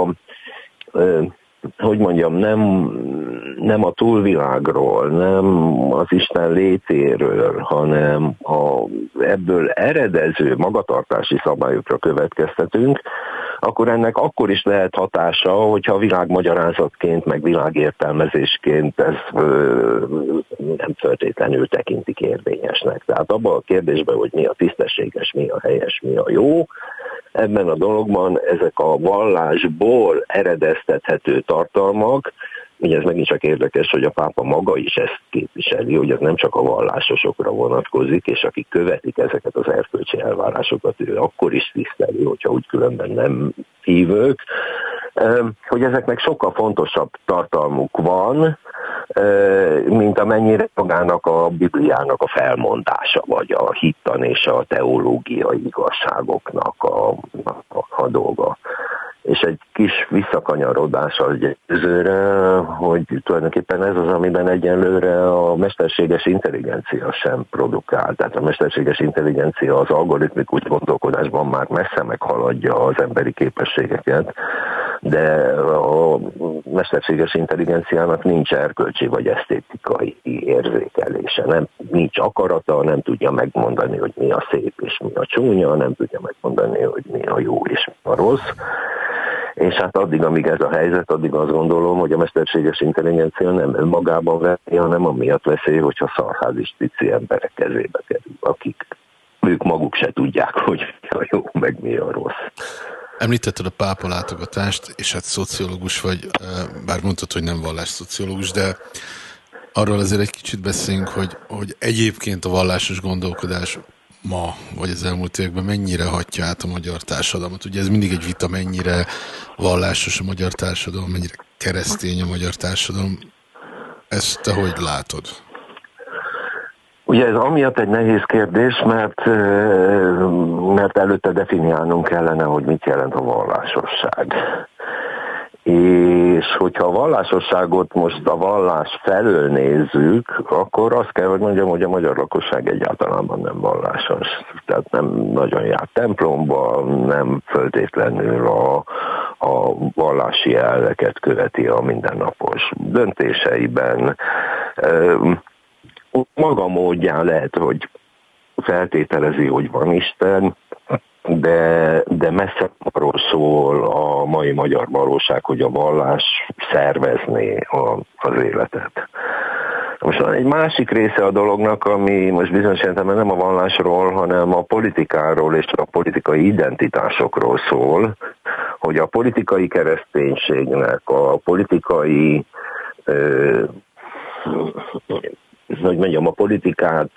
hogy mondjam, nem a túlvilágról, nem az Isten létéről, hanem ebből eredező magatartási szabályokra következtetünk, akkor ennek akkor is lehet hatása, hogyha világmagyarázatként, meg világértelmezésként ez nem feltétlenül tekintik érvényesnek. Tehát abban a kérdésben, hogy mi a tisztességes, mi a helyes, mi a jó, ebben a dologban ezek a vallásból eredeztethető tartalmak, ugye ez megint csak érdekes, hogy a pápa maga is ezt képviseli, hogy ez nem csak a vallásosokra vonatkozik, és akik követik ezeket az erkölcsi elvárásokat, ő akkor is tiszteli, hogyha úgy különben nem hívők, hogy ezeknek sokkal fontosabb tartalmuk van, mint amennyire magának a Bibliának a felmondása, vagy a hittan és a teológiai igazságoknak a dolga. És egy kis visszakanyarodás az előzőre, hogy tulajdonképpen ez az, amiben egyenlőre a mesterséges intelligencia sem produkál. Tehát a mesterséges intelligencia az algoritmikus gondolkodásban már messze meghaladja az emberi képességeket, de a mesterséges intelligenciának nincs erkölcsi vagy esztétikai érzékelése. Nincs akarata, nem tudja megmondani, hogy mi a szép és mi a csúnya, nem tudja megmondani, hogy mi a jó és mi a rossz. És hát addig, amíg ez a helyzet, addig azt gondolom, hogy a mesterséges intelligencia nem önmagában veszi, hanem amiatt veszi, hogyha szarházi pici emberek kezébe kerül, akik ők maguk se tudják, hogy mi a jó, meg mi a rossz. Említetted a pápa látogatást, és hát szociológus vagy, bár mondtad, hogy nem vallásszociológus, de arról azért egy kicsit beszéljünk, hogy egyébként a vallásos gondolkodás ma, vagy az elmúlt években mennyire hatja át a magyar társadalmat. Ugye ez mindig egy vita, mennyire vallásos a magyar társadalom, mennyire keresztény a magyar társadalom. Ezt te hogy látod? Ugye ez amiatt egy nehéz kérdés, mert előtte definiálnunk kellene, hogy mit jelent a vallásosság. És hogyha a vallásosságot most a vallás felől nézzük, akkor azt kell, hogy mondjam, hogy a magyar lakosság egyáltalán nem vallásos. Tehát nem nagyon jár templomba, nem föltétlenül a vallási elveket követi a mindennapos döntéseiben. Maga módján lehet, hogy feltételezi, hogy van Isten, de messze arról szól a mai magyar valóság, hogy a vallás szervezné az életet. Most van egy másik része a dolognak, ami most bizonyos értelemben nem a vallásról, hanem a politikáról és a politikai identitásokról szól, hogy a politikai kereszténységnek, a politikai a politikát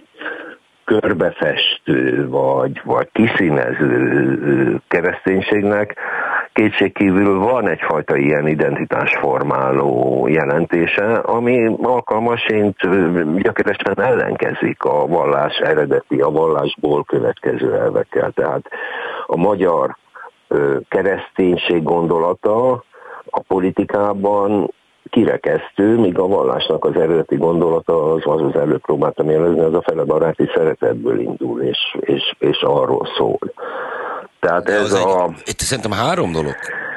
körbefestő vagy kiszínező kereszténységnek kétségkívül van egyfajta ilyen identitásformáló jelentése, ami alkalmasint gyökeresen ellenkezik a vallás eredeti, a vallásból következő elvekkel. Tehát a magyar kereszténység gondolata a politikában kirekesztő, míg a vallásnak az eredeti gondolata, az előbb próbáltam jelezni, az a felebaráti szeretetből indul, és arról szól. Tehát itt szerintem három dolog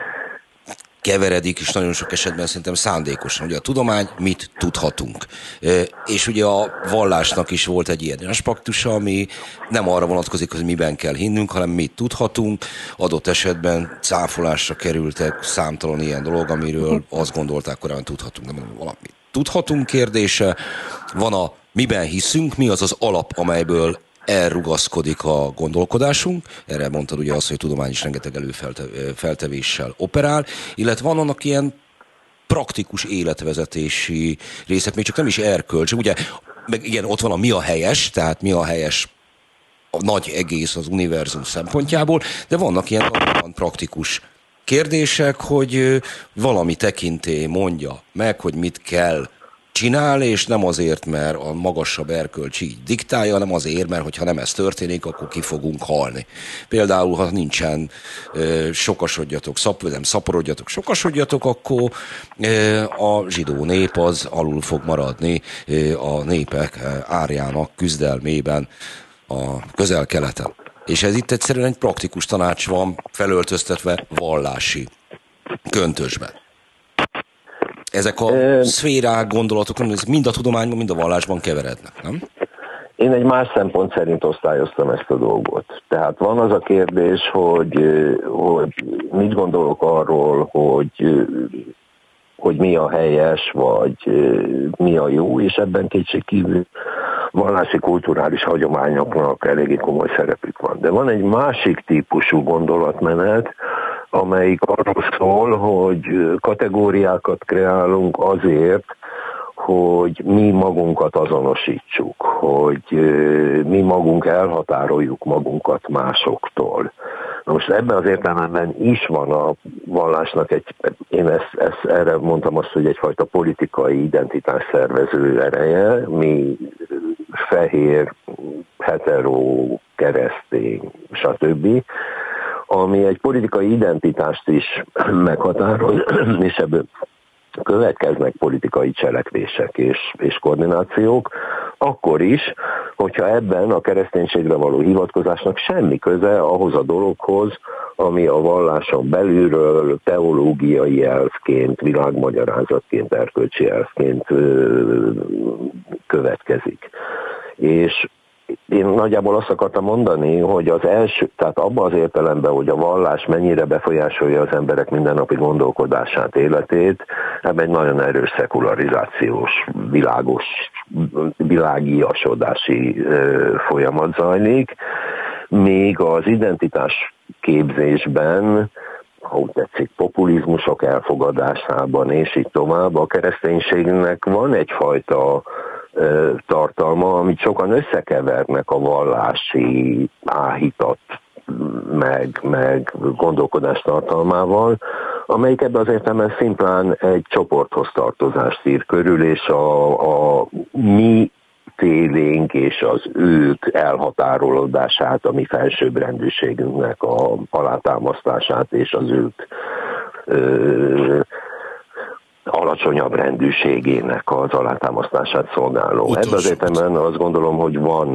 keveredik, és nagyon sok esetben szerintem szándékosan. Ugye a tudomány, mit tudhatunk. És ugye a vallásnak is volt egy ilyen aspektusa, ami nem arra vonatkozik, hogy miben kell hinnünk, hanem mit tudhatunk. Adott esetben cáfolásra kerültek számtalan ilyen dolog, amiről azt gondolták korábban tudhatunk, de valamit tudhatunk kérdése. Van a miben hiszünk, mi az az alap, amelyből elrugaszkodik a gondolkodásunk, erre mondtad ugye azt, hogy a tudomány is rengeteg előfeltevéssel operál, illetve van annak ilyen praktikus életvezetési részek, még csak nem is erkölcs, ugye, meg igen, ott van a mi a helyes, tehát mi a helyes a nagy egész az univerzum szempontjából, de vannak ilyen praktikus kérdések, hogy valami tekintély mondja meg, hogy mit kell csinál, és nem azért, mert a magasabb erkölcs így diktálja, hanem azért, mert hogyha nem ez történik, akkor ki fogunk halni. Például, ha nincsen sokasodjatok, nem szaporodjatok, sokasodjatok, akkor a zsidó nép az alul fog maradni a népek árjának küzdelmében a Közel-Keleten. És ez itt egyszerűen egy praktikus tanács van felöltöztetve vallási köntösben. Ezek a szférák, gondolatok, mind a tudományban, mind a vallásban keverednek, nem? Én egy más szempont szerint osztályoztam ezt a dolgot. Tehát van az a kérdés, hogy mit gondolok arról, hogy mi a helyes, vagy mi a jó, és ebben kétségkívül vallási kulturális hagyományoknak eléggé komoly szerepük van. De van egy másik típusú gondolatmenet, amelyik arról szól, hogy kategóriákat kreálunk azért, hogy mi magunkat azonosítsuk, hogy mi magunk elhatároljuk magunkat másoktól. Most ebben az értelemben is van a vallásnak én erre mondtam azt, hogy egyfajta politikai identitás szervező ereje, mi fehér, hetero, keresztény, stb., ami egy politikai identitást is meghatároz, és ebből következnek politikai cselekvések és koordinációk, akkor is, hogyha ebben a kereszténységre való hivatkozásnak semmi köze ahhoz a dologhoz, ami a valláson belülről teológiai elvként, világmagyarázatként, erkölcsi elvként következik. És én nagyjából azt akartam mondani, hogy az első, tehát abban az értelemben, hogy a vallás mennyire befolyásolja az emberek mindennapi gondolkodását, életét, ebben egy nagyon erős szekularizációs, világiasodási folyamat zajlik, míg az identitás képzésben, ha úgy tetszik, populizmusok elfogadásában, és így tovább, a kereszténységnek van egyfajta tartalma, amit sokan összekevernek a vallási áhítat meg gondolkodás tartalmával, amelyik ebben az értelemben szimplán egy csoporthoz tartozást ír körül, és a mi félénk és az ők elhatárolódását, a mi felsőbbrendűségünknek a alátámasztását, és az ők alacsonyabb rendűségének az alátámasztását szolgáló. Ebben az értelemben azt gondolom, hogy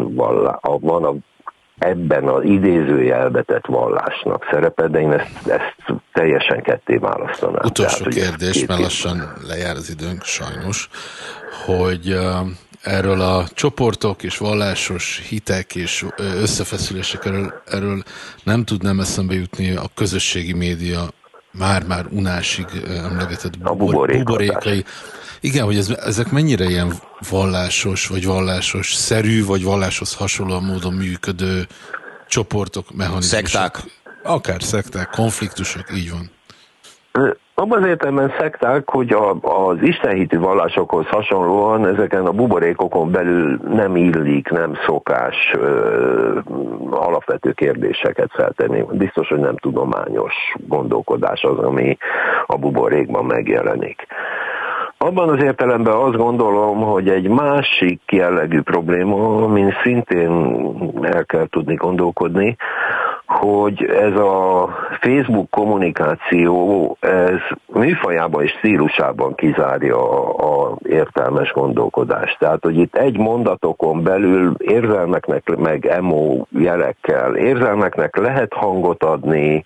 van ebben az idézőjelbe tett vallásnak szerepe, de én ezt teljesen ketté választanám. Utolsó kérdés, mert lassan lejár az időnk, sajnos, hogy erről a csoportok és vallásos hitek és összefeszülések, erről nem tudnám eszembe jutni a közösségi média már unásig emlegetett buborékai. Igen, hogy ezek mennyire ilyen vallásos, vagy vallásos-szerű, vagy valláshoz hasonlóan módon működő csoportok, mechanizmusok. Szekták. Akár szekták, konfliktusok, így van. Abban az értelemben szekták, hogy az istenhitű vallásokhoz hasonlóan ezeken a buborékokon belül nem illik, nem szokás alapvető kérdéseket feltenni. Biztos, hogy nem tudományos gondolkodás az, ami a buborékban megjelenik. Abban az értelemben azt gondolom, hogy egy másik jellegű probléma, amin szintén el kell tudni gondolkodni, hogy ez a Facebook kommunikáció, ez műfajában és stílusában kizárja a értelmes gondolkodást. Tehát, hogy itt egy mondatokon belül érzelmeknek, meg emo jelekkel, érzelmeknek lehet hangot adni,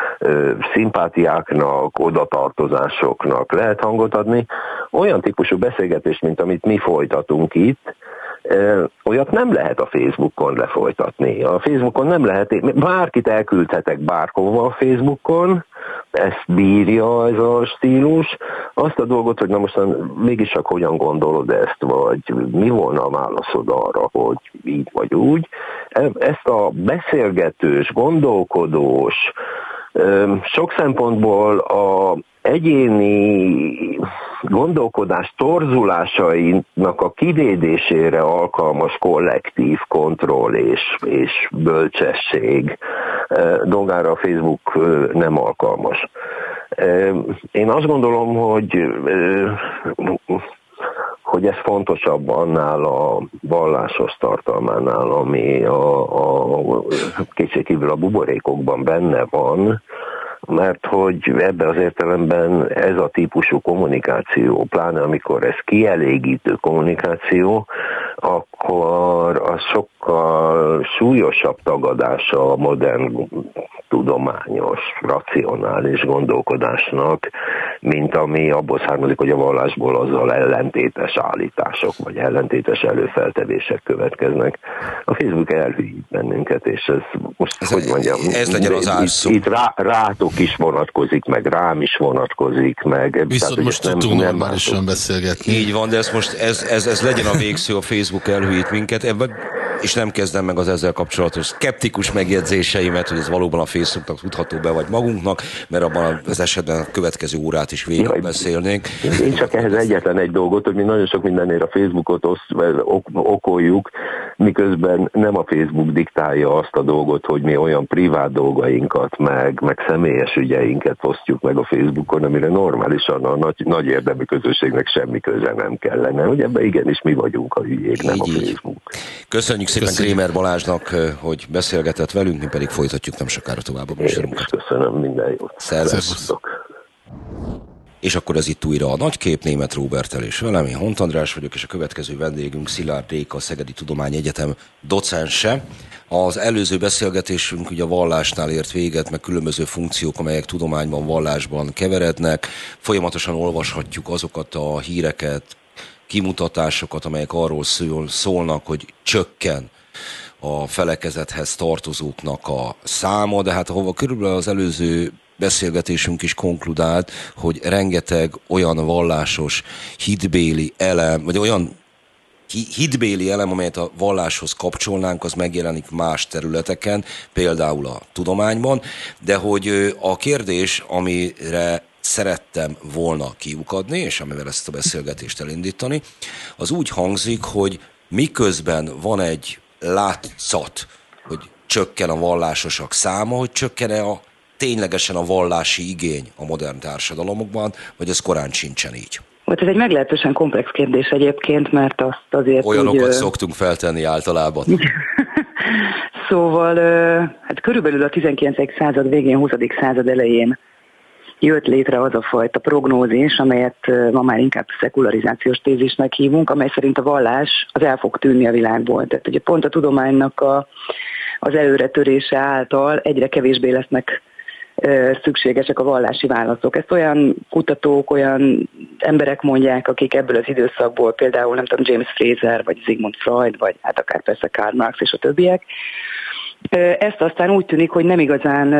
szimpátiáknak, odatartozásoknak lehet hangot adni. Olyan típusú beszélgetést, mint amit mi folytatunk itt, olyat nem lehet a Facebookon lefolytatni. A Facebookon nem lehet, bárkit elküldhetek bárhova a Facebookon, ezt bírja ez a stílus. Azt a dolgot, hogy na most mégis csak hogyan gondolod ezt, vagy mi volna a válaszod arra, hogy így vagy úgy. Ezt a beszélgetős, gondolkodós, sok szempontból a egyéni gondolkodás torzulásainak a kivédésére alkalmas kollektív kontroll és bölcsesség dolgára a Facebook nem alkalmas. Én azt gondolom, hogy ez fontosabb annál a vallásos tartalmánál, ami kétségkívül a buborékokban benne van, mert hogy ebben az értelemben ez a típusú kommunikáció, pláne amikor ez kielégítő kommunikáció, akkor az sokkal súlyosabb tagadása a modern tudományos, racionális gondolkodásnak, mint ami abból származik, hogy a vallásból azzal ellentétes állítások, vagy ellentétes előfeltevések következnek. A Facebook elhűít bennünket, és ez most, hogy mondjam, ez legyen az árszó. Itt rátok is vonatkozik, meg rám is vonatkozik, meg... Viszont tehát, most tudtunk normálisan beszélgetni. Így van, de ez legyen a végszó, a Facebook elhűít minket, és nem kezdem meg az ezzel kapcsolatos szkeptikus megjegyzéseimet, hogy ez valóban a Facebooknak tudható be, vagy magunknak, mert abban az esetben a következő órát is végig beszélnénk. Én csak ehhez egyetlen egy dolgot, hogy mi nagyon sok mindenért a Facebookot okoljuk, miközben nem a Facebook diktálja azt a dolgot, hogy mi olyan privát dolgainkat, meg személyes ügyeinket osztjuk meg a Facebookon, amire normálisan a nagy érdemű közösségnek semmi köze nem kellene. Hogy ebben igenis mi vagyunk a hülyék, nem a Facebook. Köszönjük szépen Krémer Balázsnak, hogy beszélgetett velünk, mi pedig folytatjuk nem sokára tovább a műsorunkat. Köszönöm, minden jót. Szervusztok. És akkor ez itt újra a Nagykép, Németh Róberttel és velem, én Hont András vagyok, és a következő vendégünk Szilárd Réka, a Szegedi Tudományegyetem docense. Az előző beszélgetésünk ugye a vallásnál ért véget, meg különböző funkciók, amelyek tudományban, vallásban keverednek. Folyamatosan olvashatjuk azokat a híreket, kimutatásokat, amelyek arról szólnak, hogy csökken a felekezethez tartozóknak a száma, de hát ahova körülbelül az előző beszélgetésünk is konkludált, hogy rengeteg olyan vallásos, hitbéli elem, vagy olyan hitbéli elem, amelyet a valláshoz kapcsolnánk, az megjelenik más területeken, például a tudományban, de hogy a kérdés, amire szerettem volna kiukadni, és amivel ezt a beszélgetést elindítani, az úgy hangzik, hogy miközben van egy látszat, hogy csökken a vallásosak száma, hogy csökken-e ténylegesen a vallási igény a modern társadalomokban, vagy ez korán sincsen így? Hát ez egy meglehetősen komplex kérdés egyébként, mert azt azért olyanokat szoktunk feltenni általában. Szóval hát körülbelül a 19. század végén, 20. század elején jött létre az a fajta prognózis, amelyet ma már inkább szekularizációs tézisnek hívunk, amely szerint a vallás az el fog tűnni a világból. Tehát ugye pont a tudománynak az előretörése által egyre kevésbé lesznek szükségesek a vallási válaszok. Ezt olyan kutatók, olyan emberek mondják, akik ebből az időszakból, például nem tudom, James Fraser, vagy Sigmund Freud, vagy hát akár persze Karl Marx és a többiek. Ezt aztán úgy tűnik, hogy nem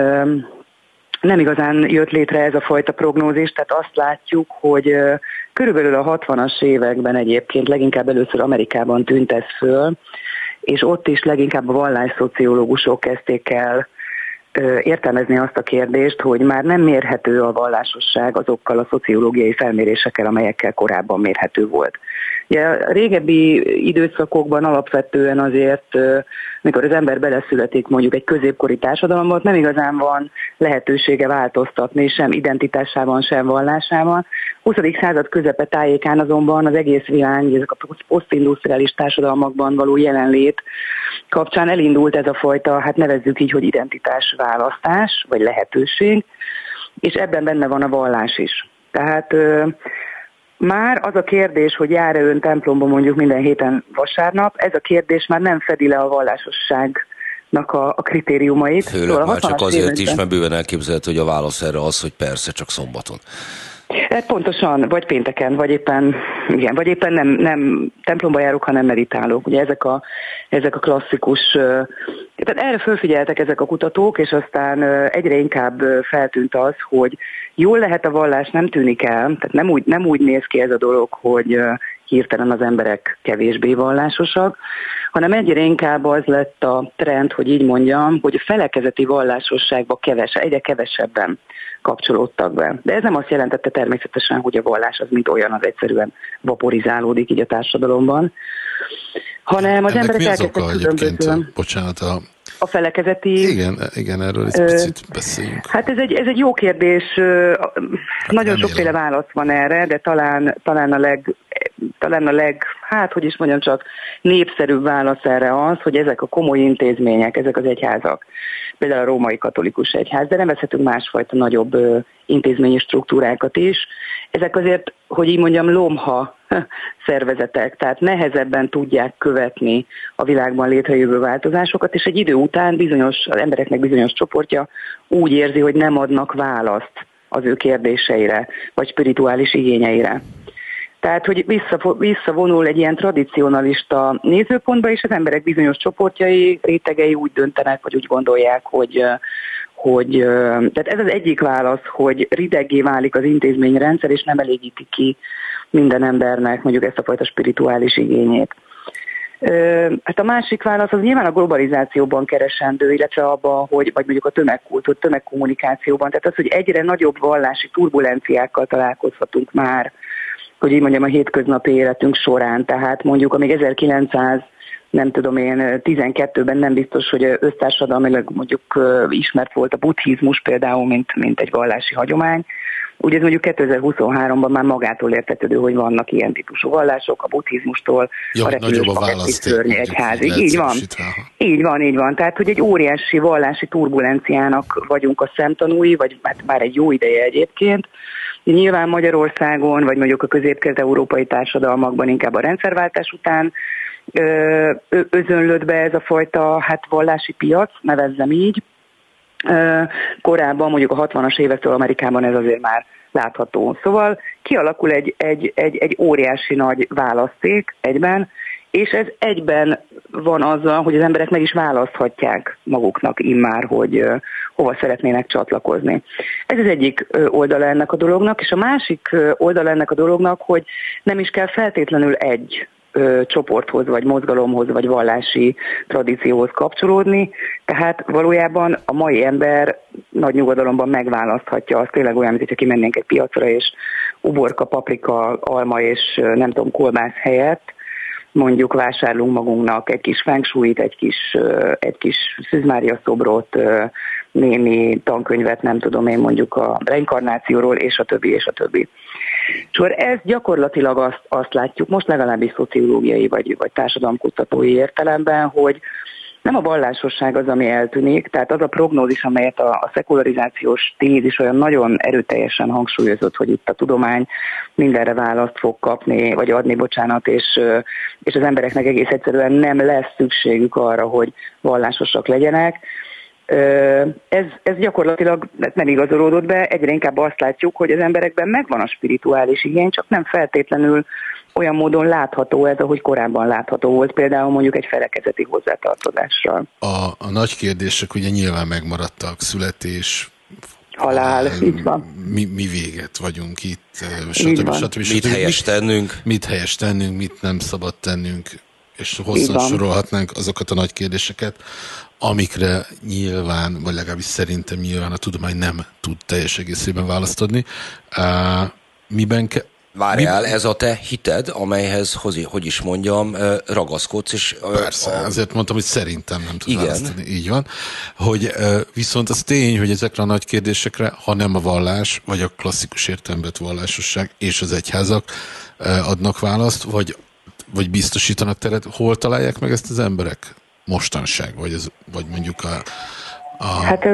igazán jött létre ez a fajta prognózis, tehát azt látjuk, hogy körülbelül a 60-as években egyébként leginkább először Amerikában tűnt ez föl, és ott is leginkább a vallásszociológusok kezdték el értelmezni azt a kérdést, hogy már nem mérhető a vallásosság azokkal a szociológiai felmérésekkel, amelyekkel korábban mérhető volt. Ugye a régebbi időszakokban alapvetően azért, mikor az ember beleszületik mondjuk egy középkori társadalomban, nem igazán van lehetősége változtatni sem identitásában, sem vallásában. 20. század közepe tájékán azonban az egész világ, ezek a posztindusztriális társadalmakban való jelenlét kapcsán elindult ez a fajta, hát nevezzük így, hogy identitásválasztás, vagy lehetőség, és ebben benne van a vallás is. Tehát már az a kérdés, hogy jár-e ön templomba mondjuk minden héten vasárnap, ez a kérdés már nem fedi le a vallásosságnak a kritériumait. Főleg már csak azért is, mert bőven elképzelhető, hogy a válasz erre az, hogy persze, csak szombaton. Pontosan, vagy pénteken, vagy éppen nem templomba járok, hanem meditálok. Ugye ezek a klasszikus, tehát erre fölfigyeltek ezek a kutatók, és aztán egyre inkább feltűnt az, hogy jól lehet a vallás, nem tűnik el, tehát nem úgy néz ki ez a dolog, hogy hirtelen az emberek kevésbé vallásosak, hanem egyre inkább az lett a trend, hogy így mondjam, hogy a felekezeti vallásosságba egyre kevesebben kapcsolódtak be. De ez nem azt jelentette természetesen, hogy a vallás az mint olyan, az egyszerűen vaporizálódik így a társadalomban, hanem az emberek elkezdtek különbözően. Bocsánat, a felekezeti... Igen, erről egy picit beszéljünk. Hát ez egy jó kérdés. Nagyon sokféle válasz van erre, de talán a leg, hát hogy is mondjam, csak népszerűbb válasz erre az, hogy ezek a komoly intézmények, ezek az egyházak, például a római katolikus egyház, de nevezhetünk másfajta nagyobb intézményi struktúrákat is. Ezek azért, hogy így mondjam, lomha szervezetek, tehát nehezebben tudják követni a világban létrejövő változásokat, és egy idő után az embereknek bizonyos csoportja úgy érzi, hogy nem adnak választ az ő kérdéseire, vagy spirituális igényeire. Tehát, hogy visszavonul egy ilyen tradicionalista nézőpontba, és az emberek bizonyos csoportjai, rétegei úgy döntenek, vagy úgy gondolják, hogy tehát ez az egyik válasz, hogy rideggé válik az intézményrendszer, és nem elégíti ki minden embernek mondjuk ezt a fajta spirituális igényét. Hát a másik válasz az nyilván a globalizációban keresendő, illetve abban, vagy mondjuk a tömegkommunikációban, tehát az, hogy egyre nagyobb vallási turbulenciákkal találkozhatunk már, hogy így mondjam, a hétköznapi életünk során, tehát mondjuk amíg 1912-ben nem biztos, hogy össztársadalmilag mondjuk ismert volt a buddhizmus például, mint egy vallási hagyomány. Ugye ez mondjuk 2023-ban már magától értetődő, hogy vannak ilyen típusú vallások, a buddhizmustól a repülős egyházig. Így van. Tehát, hogy egy óriási vallási turbulenciának vagyunk a szemtanúi, vagy már egy jó ideje egyébként. Nyilván Magyarországon, vagy mondjuk a közép-kelet-európai társadalmakban inkább a rendszerváltás után özönlött be ez a fajta vallási piac, nevezzem így. Korábban, mondjuk a 60-as évektől Amerikában ez azért már látható. Szóval kialakul egy óriási nagy választék egyben, és ez egyben van azzal, hogy az emberek meg is választhatják maguknak immár, hogy hova szeretnének csatlakozni. Ez az egyik oldala ennek a dolognak, és a másik oldala ennek a dolognak, hogy nem is kell feltétlenül egy csoporthoz, vagy mozgalomhoz, vagy vallási tradícióhoz kapcsolódni, tehát valójában a mai ember nagy nyugodalomban megválaszthatja, az tényleg olyan, mintha kimennénk egy piacra, és uborka, paprika, alma és nem tudom, kolbász helyett mondjuk vásárlunk magunknak egy kis feng shuit, egy kis Szűz Mária szobrot, némi tankönyvet, nem tudom én, mondjuk a reinkarnációról, és a többi, és a többi. És ez gyakorlatilag azt látjuk, most legalábbis szociológiai vagy társadalomkutatói értelemben, hogy nem a vallásosság az, ami eltűnik, tehát az a prognózis, amelyet a szekularizációs tézis olyan nagyon erőteljesen hangsúlyozott, hogy itt a tudomány mindenre választ fog kapni, vagy adni, bocsánat, és az embereknek egész egyszerűen nem lesz szükségük arra, hogy vallásosak legyenek. Ez gyakorlatilag nem igazolódott be, egyre inkább azt látjuk, hogy az emberekben megvan a spirituális igény, csak nem feltétlenül olyan módon látható ez, ahogy korábban látható volt, például mondjuk egy felekezeti hozzátartozással. A nagy kérdések ugye nyilván megmaradtak, születés, halál, így van. Mi véget vagyunk itt, stb. Mit helyes tennünk. Mit helyes tennünk, mit nem szabad tennünk, és hosszan sorolhatnánk azokat a nagy kérdéseket, amikre nyilván, vagy legalábbis szerintem nyilván a tudomány nem tud teljes egészében választ adni. Várjál, ez a te hited, amelyhez, hogy is mondjam, ragaszkodsz, és... Persze, azért mondtam, hogy szerintem nem tud választani. Így van. Hogy viszont az tény, hogy ezekre a nagy kérdésekre, ha nem a vallás, vagy a klasszikus értelemben vallásosság és az egyházak adnak választ, vagy biztosítanak teret, hol találják meg ezt az emberek? Mostanság, vagy mondjuk Hát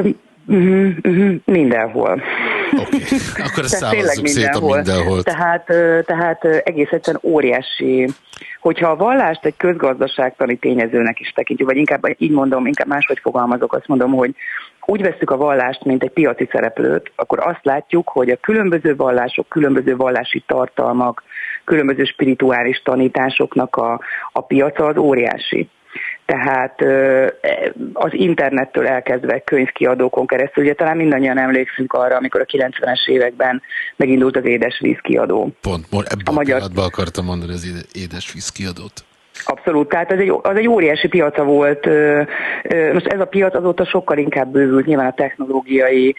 mindenhol. Oké. Akkor ezt számozzuk szét a mindenhol. Tehát egész egyszerűen óriási, hogyha a vallást egy közgazdaságtani tényezőnek is tekintjük, vagy inkább így mondom, inkább máshogy fogalmazok, azt mondom, hogy úgy vesszük a vallást, mint egy piaci szereplőt, akkor azt látjuk, hogy a különböző vallások, különböző vallási tartalmak, különböző spirituális tanításoknak a piaca az óriási. Tehát az internettől elkezdve könyvkiadókon keresztül, ugye talán mindannyian emlékszünk arra, amikor a 90-es években megindult az Édesvíz kiadó. Pont, ebben a pillanatban akartam mondani az Édesvíz kiadót. Abszolút, tehát az egy óriási piaca volt. Most ez a piac azóta sokkal inkább bővült, nyilván a technológiai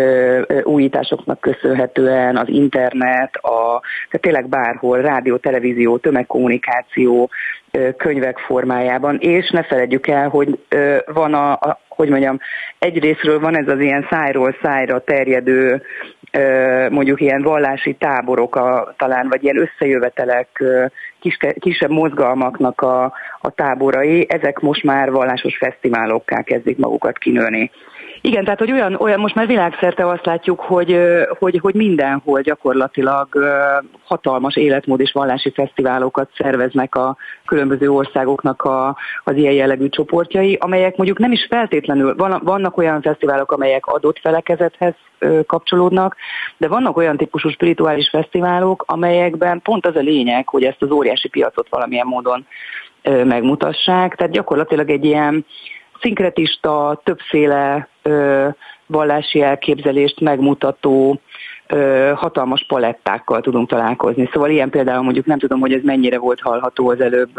újításoknak köszönhetően, az internet, tehát tényleg bárhol, rádió, televízió, tömegkommunikáció, könyvek formájában, és ne feledjük el, hogy van hogy mondjam, egyrészről van ez az ilyen szájról szájra terjedő, mondjuk ilyen vallási táborok talán, vagy ilyen összejövetelek, kisebb mozgalmaknak a táborai, ezek most már vallásos fesztiválokká kezdik magukat kinőni. Igen, tehát hogy olyan most már világszerte azt látjuk, hogy mindenhol gyakorlatilag hatalmas életmód és vallási fesztiválokat szerveznek a különböző országoknak az ilyen jellegű csoportjai, amelyek mondjuk nem is feltétlenül, vannak olyan fesztiválok, amelyek adott felekezethez kapcsolódnak, de vannak olyan típusú spirituális fesztiválok, amelyekben pont az a lényeg, hogy ezt az óriási piacot valamilyen módon megmutassák, tehát gyakorlatilag egy ilyen szinkretista, többféle vallási elképzelést megmutató hatalmas palettákkal tudunk találkozni. Szóval ilyen például mondjuk nem tudom, hogy ez mennyire volt hallható az előbb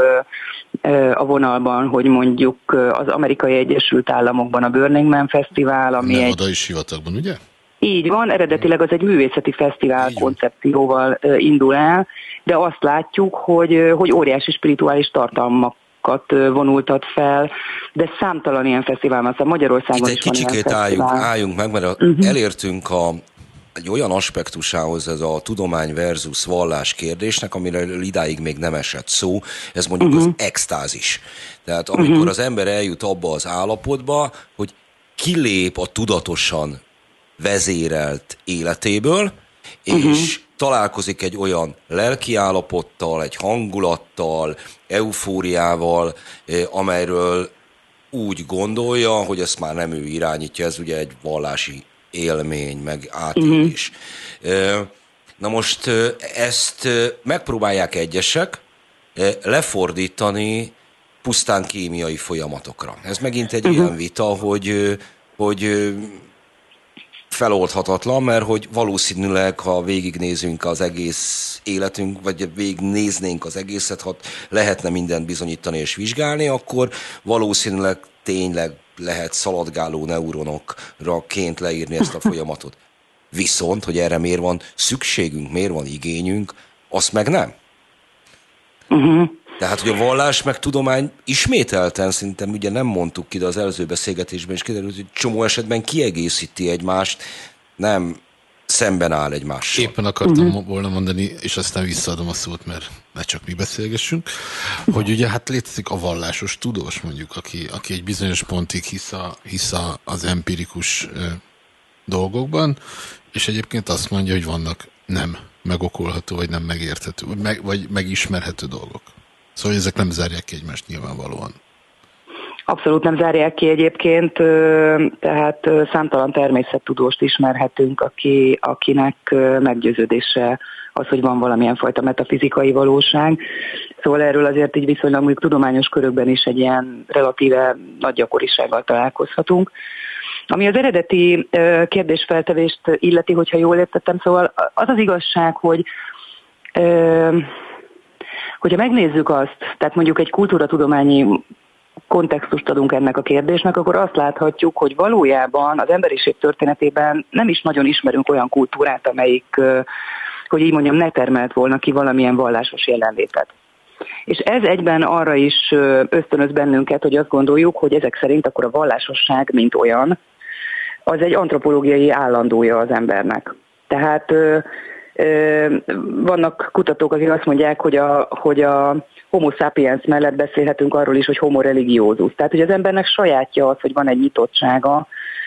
a vonalban, hogy mondjuk az Amerikai Egyesült Államokban a Burning Man Fesztivál, ami nem oda is hivatagban, ugye? Így van, eredetileg az egy művészeti fesztivál koncepcióval indul el, de azt látjuk, hogy óriási spirituális tartalmak vonultat fel, de számtalan ilyen fesztivál van, szóval Magyarországon is van ilyen fesztivál. Álljunk meg, mert elértünk egy olyan aspektusához ez a tudomány versus vallás kérdésnek, amiről idáig még nem esett szó, ez mondjuk az extázis. Tehát amikor az ember eljut abba az állapotba, hogy kilép a tudatosan vezérelt életéből, és találkozik egy olyan lelkiállapottal, egy hangulattal, eufóriával, amelyről úgy gondolja, hogy ezt már nem ő irányítja, ez ugye egy vallási élmény, meg átélés. Na most ezt megpróbálják egyesek lefordítani pusztán kémiai folyamatokra. Ez megint egy olyan vita, hogy feloldhatatlan, mert hogy valószínűleg, ha végignézünk az egész életünk, vagy végignéznénk az egészet, ha lehetne mindent bizonyítani és vizsgálni, akkor valószínűleg tényleg lehet szaladgáló neuronokra-ként leírni ezt a folyamatot. Viszont, hogy erre miért van szükségünk, miért van igényünk, azt meg nem. Tehát, hogy a vallás meg tudomány ismételten, szerintem ugye nem mondtuk ki, de az előző beszélgetésben is kiderült, hogy csomó esetben kiegészíti egymást, nem szemben áll egymással. Éppen akartam volna mondani, és aztán visszaadom a szót, mert ne csak mi beszélgessünk, hogy ugye hát létezik a vallásos tudós, mondjuk, aki egy bizonyos pontig hisz az empirikus dolgokban, és egyébként azt mondja, hogy vannak nem megokolható, vagy nem megérthető, vagy megismerhető dolgok. Szóval ezek nem zárják ki egymást nyilvánvalóan. Abszolút nem zárják ki egyébként, tehát számtalan természettudóst ismerhetünk, akinek meggyőződése az, hogy van valamilyen fajta metafizikai valóság. Szóval erről azért így viszonylag mondjuk tudományos körökben is egy ilyen relatíve nagy gyakorisággal találkozhatunk. Ami az eredeti kérdésfeltevést illeti, hogyha jól értettem, szóval az igazság, hogy hogyha megnézzük azt, tehát mondjuk egy kultúratudományi kontextust adunk ennek a kérdésnek, akkor azt láthatjuk, hogy valójában az emberiség történetében nem is nagyon ismerünk olyan kultúrát, amelyik, hogy így mondjam, ne termelt volna ki valamilyen vallásos jelenlétet. És ez egyben arra is ösztönöz bennünket, hogy azt gondoljuk, hogy ezek szerint akkor a vallásosság, mint olyan, az egy antropológiai állandója az embernek. Tehát vannak kutatók, akik azt mondják, hogy a homo sapiens mellett beszélhetünk arról is, hogy homo religiosus. Tehát, hogy az embernek sajátja az, hogy van egy nyitottsága,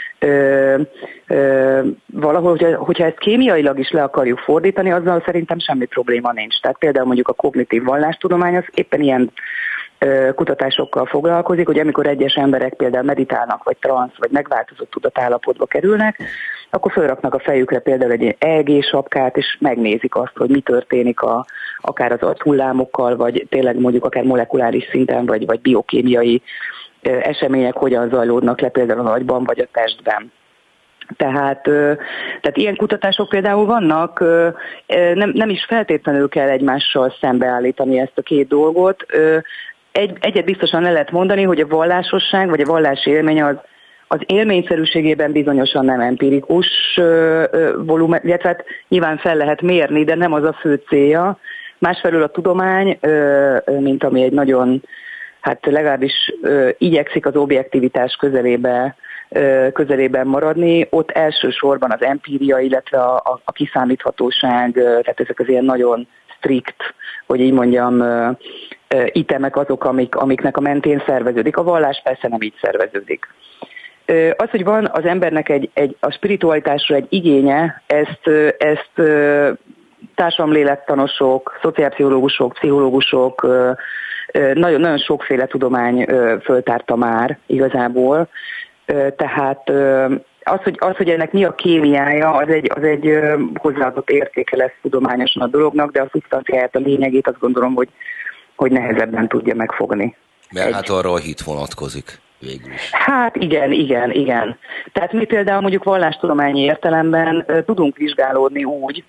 valahol, hogyha ezt kémiailag is le akarjuk fordítani, azzal szerintem semmi probléma nincs. Tehát például mondjuk a kognitív vallástudomány az éppen ilyen kutatásokkal foglalkozik, hogy amikor egyes emberek például meditálnak, vagy transz, vagy megváltozott tudatállapotba kerülnek, akkor felraknak a fejükre például egy EEG sapkát, és megnézik azt, hogy mi történik akár az agyhullámokkal, vagy tényleg mondjuk akár molekuláris szinten, vagy biokémiai események hogyan zajlódnak le például az agyban, vagy a testben. Tehát ilyen kutatások például vannak, nem is feltétlenül kell egymással szembeállítani ezt a két dolgot. Egyet biztosan le lehet mondani, hogy a vallásosság, vagy a vallási élmény az élményszerűségében bizonyosan nem empirikus volumen, illetve hát nyilván fel lehet mérni, de nem az a fő célja. Másfelől a tudomány, mint ami egy nagyon, hát legalábbis igyekszik az objektivitás közelében maradni, ott elsősorban az empíria, illetve a kiszámíthatóság, tehát ezek az ilyen nagyon strikt, hogy így mondjam, itemek azok, amiknek a mentén szerveződik. A vallás persze nem így szerveződik. Az, hogy van az embernek a spiritualitásra egy igénye, ezt társadalomlélettanosok, szociálpszichológusok, pszichológusok, nagyon, nagyon sokféle tudomány föltárta már igazából. Tehát az, hogy ennek mi a kémiája, az egy hozzáadott értéke lesz tudományosan a dolognak, de a szubstanciáját, a lényegét azt gondolom, hogy nehezebben tudja megfogni. Mert hát arra a hit vonatkozik végül is. Hát igen. Tehát mi például mondjuk vallástudományi értelemben tudunk vizsgálódni úgy,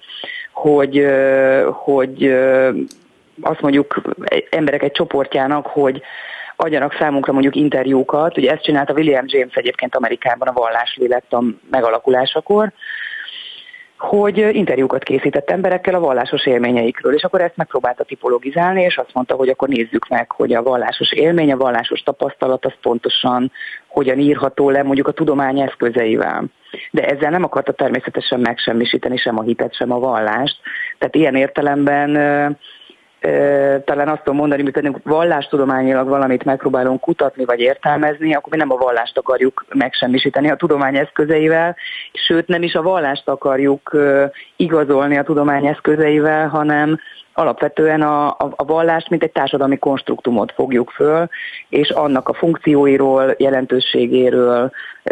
hogy azt mondjuk emberek egy csoportjának, hogy adjanak számunkra mondjuk interjúkat. Ugye ezt csinálta William James egyébként Amerikában a valláslélektan megalakulásakor, hogy interjúkat készített emberekkel a vallásos élményeikről, és akkor ezt megpróbálta tipologizálni, és azt mondta, hogy akkor nézzük meg, hogy a vallásos élmény, a vallásos tapasztalat az pontosan hogyan írható le mondjuk a tudomány eszközeivel. De ezzel nem akarta természetesen megsemmisíteni sem a hitet, sem a vallást. Tehát ilyen értelemben talán azt tudom mondani, hogy pedig vallástudományilag valamit megpróbálunk kutatni vagy értelmezni, akkor mi nem a vallást akarjuk megsemmisíteni a tudomány eszközeivel, sőt nem is a vallást akarjuk igazolni a tudomány eszközeivel, hanem alapvetően a vallást, mint egy társadalmi konstruktumot fogjuk föl, és annak a funkcióiról, jelentőségéről,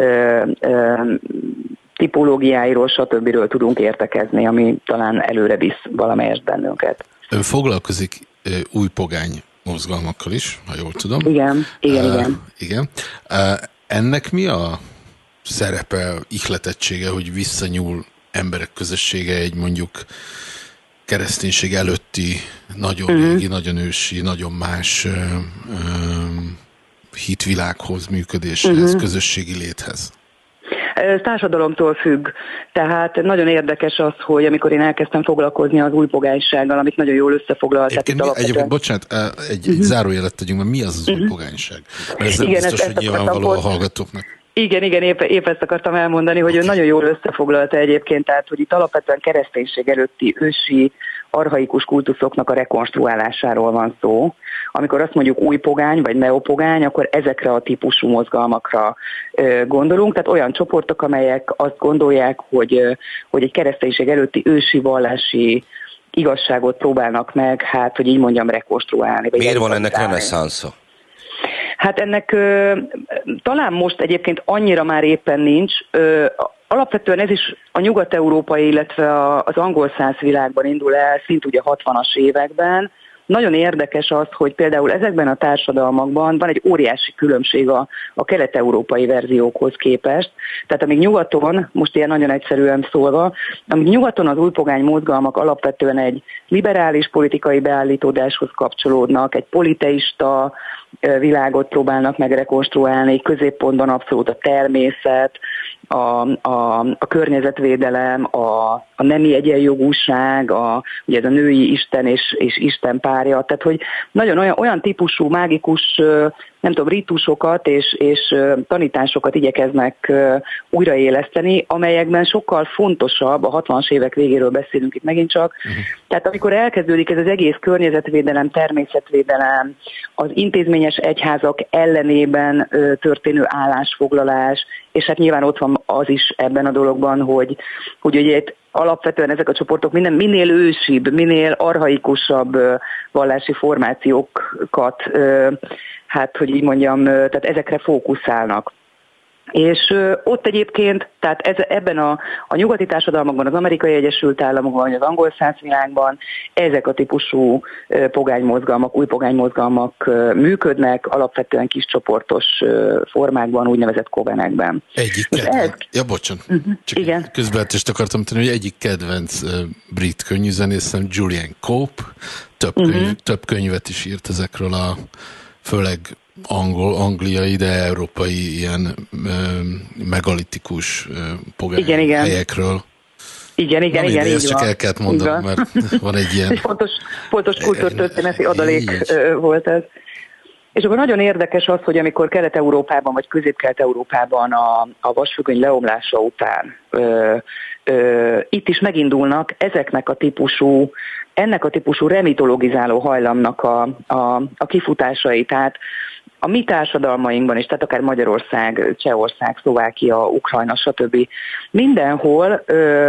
tipológiáiról, stb. Tudunk értekezni, ami talán előre visz valamelyest bennünket. Ön foglalkozik új pogány mozgalmakkal is, ha jól tudom. Igen. Igen. Ennek mi a szerepe, ihletettsége, hogy visszanyúl emberek közössége egy mondjuk kereszténység előtti, nagyon régi, nagyon ősi, nagyon más hitvilághoz, működéshez, közösségi léthez? Ez társadalomtól függ. Tehát nagyon érdekes az, hogy amikor én elkezdtem foglalkozni az új pogánysággal, amit nagyon jól összefoglalt. Egyébként, bocsánat, egy zárójelet tegyünk, mert mi az új pogányság? Mert ez nem biztos, hogy nyilvánvaló a hallgatóknak. Igen, épp ezt akartam elmondani, hogy ő nagyon jól összefoglalta egyébként, tehát hogy itt alapvetően kereszténység előtti ősi, archaikus kultuszoknak a rekonstruálásáról van szó. Amikor azt mondjuk új pogány vagy neopogány, akkor ezekre a típusú mozgalmakra gondolunk, tehát olyan csoportok, amelyek azt gondolják, hogy egy kereszténység előtti ősi vallási igazságot próbálnak meg, hát, hogy így mondjam, rekonstruálni. Miért van ennek reneszánsza? Hát ennek talán most egyébként annyira már éppen nincs. Alapvetően ez is a nyugat-európai, illetve az angol száz világban indul el, szint ugye 60-as években. Nagyon érdekes az, hogy például ezekben a társadalmakban van egy óriási különbség a kelet-európai verziókhoz képest. Tehát amíg nyugaton, most ilyen nagyon egyszerűen szólva, amíg nyugaton az újpogány mozgalmak alapvetően egy liberális politikai beállítódáshoz kapcsolódnak, egy politeista világot próbálnak megrekonstruálni, középpontban abszolút a természet, a környezetvédelem, a nemi egyenjogúság, ugye ez a női Isten és Isten párja, tehát hogy nagyon olyan típusú mágikus, nem tudom, rítusokat és tanításokat igyekeznek újraéleszteni, amelyekben sokkal fontosabb, a 60-as évek végéről beszélünk itt megint csak, tehát amikor elkezdődik ez az egész környezetvédelem, természetvédelem, az intézményes egyházak ellenében történő állásfoglalás, és hát nyilván ott van az is ebben a dologban, hogy ugye alapvetően ezek a csoportok minél ősibb, minél archaikusabb vallási formációkat, hát hogy így mondjam, tehát ezekre fókuszálnak. És ott egyébként, tehát ebben a nyugati társadalmakban, az Amerikai Egyesült Államokban, vagy az angol száz világban ezek a típusú pogánymozgalmak, új pogánymozgalmak működnek, alapvetően kis csoportos formákban, úgynevezett kovenekben. Egyik kedvenc, csak igen. Közbevetést akartam tenni, hogy egyik kedvenc brit könnyűzenészem, Julian Cope, több könyvet is írt ezekről főleg angliai, de európai ilyen megalitikus pogány helyekről. Igen, ezt csak el kellett mondanom, mert van egy ilyen... Fontos kultúrtörténeti adalék volt ez. És akkor nagyon érdekes az, hogy amikor Kelet-Európában vagy Közép-Kelet-Európában a vasfüggöny leomlása után itt is megindulnak ennek a típusú remitologizáló hajlamnak a kifutásai. Tehát a mi társadalmainkban is, tehát akár Magyarország, Csehország, Szlovákia, Ukrajna, stb. Mindenhol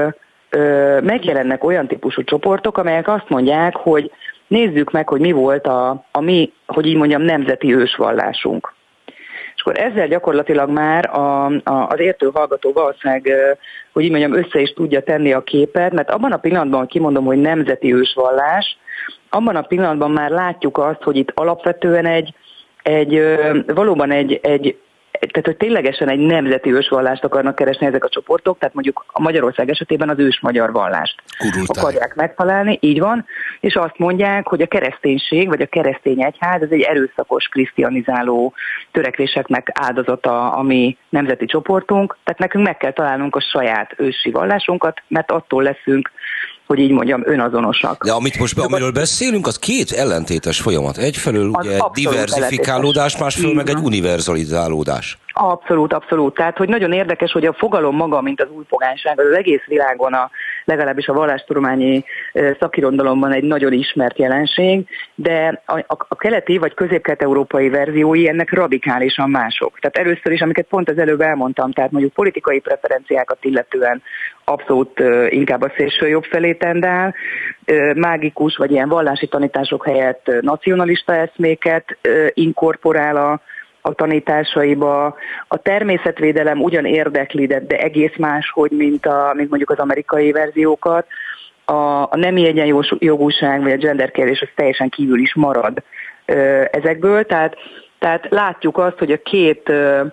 megjelennek olyan típusú csoportok, amelyek azt mondják, hogy nézzük meg, hogy mi volt a mi, hogy így mondjam, nemzeti ősvallásunk. És akkor ezzel gyakorlatilag már az értő hallgató valószínűleg, hogy így mondjam, össze is tudja tenni a képet, mert abban a pillanatban kimondom, hogy nemzeti ősvallás, abban a pillanatban már látjuk azt, hogy itt alapvetően valóban tehát hogy ténylegesen egy nemzeti ősvallást akarnak keresni ezek a csoportok, tehát mondjuk a Magyarország esetében az ősmagyar vallást akarják megtalálni, így van, és azt mondják, hogy a kereszténység, vagy a keresztény egyház, ez egy erőszakos krisztianizáló törekvéseknek áldozata a mi nemzeti csoportunk, tehát nekünk meg kell találnunk a saját ősi vallásunkat, mert attól leszünk, hogy így mondjam, önazonosak. De amiről beszélünk, az két ellentétes folyamat. Egyfelől ugye egy diverzifikálódás, másfelől meg egy univerzalizálódás. Abszolút. Tehát, hogy nagyon érdekes, hogy a fogalom maga, mint az újpogányság, az egész világon, legalábbis a vallástudományi szakirodalomban egy nagyon ismert jelenség, de a keleti vagy közép-kelet-európai verziói ennek radikálisan mások. Tehát először is, amiket pont az előbb elmondtam, tehát mondjuk politikai preferenciákat illetően abszolút inkább a szélső jobb felé tendál, mágikus vagy ilyen vallási tanítások helyett nacionalista eszméket inkorporál a tanításaiba. A természetvédelem ugyan érdekli, de egész máshogy, mint mondjuk az amerikai verziókat. A nemi egyenjogúság vagy a gender kérdés az teljesen kívül is marad ezekből. Tehát látjuk azt, hogy a két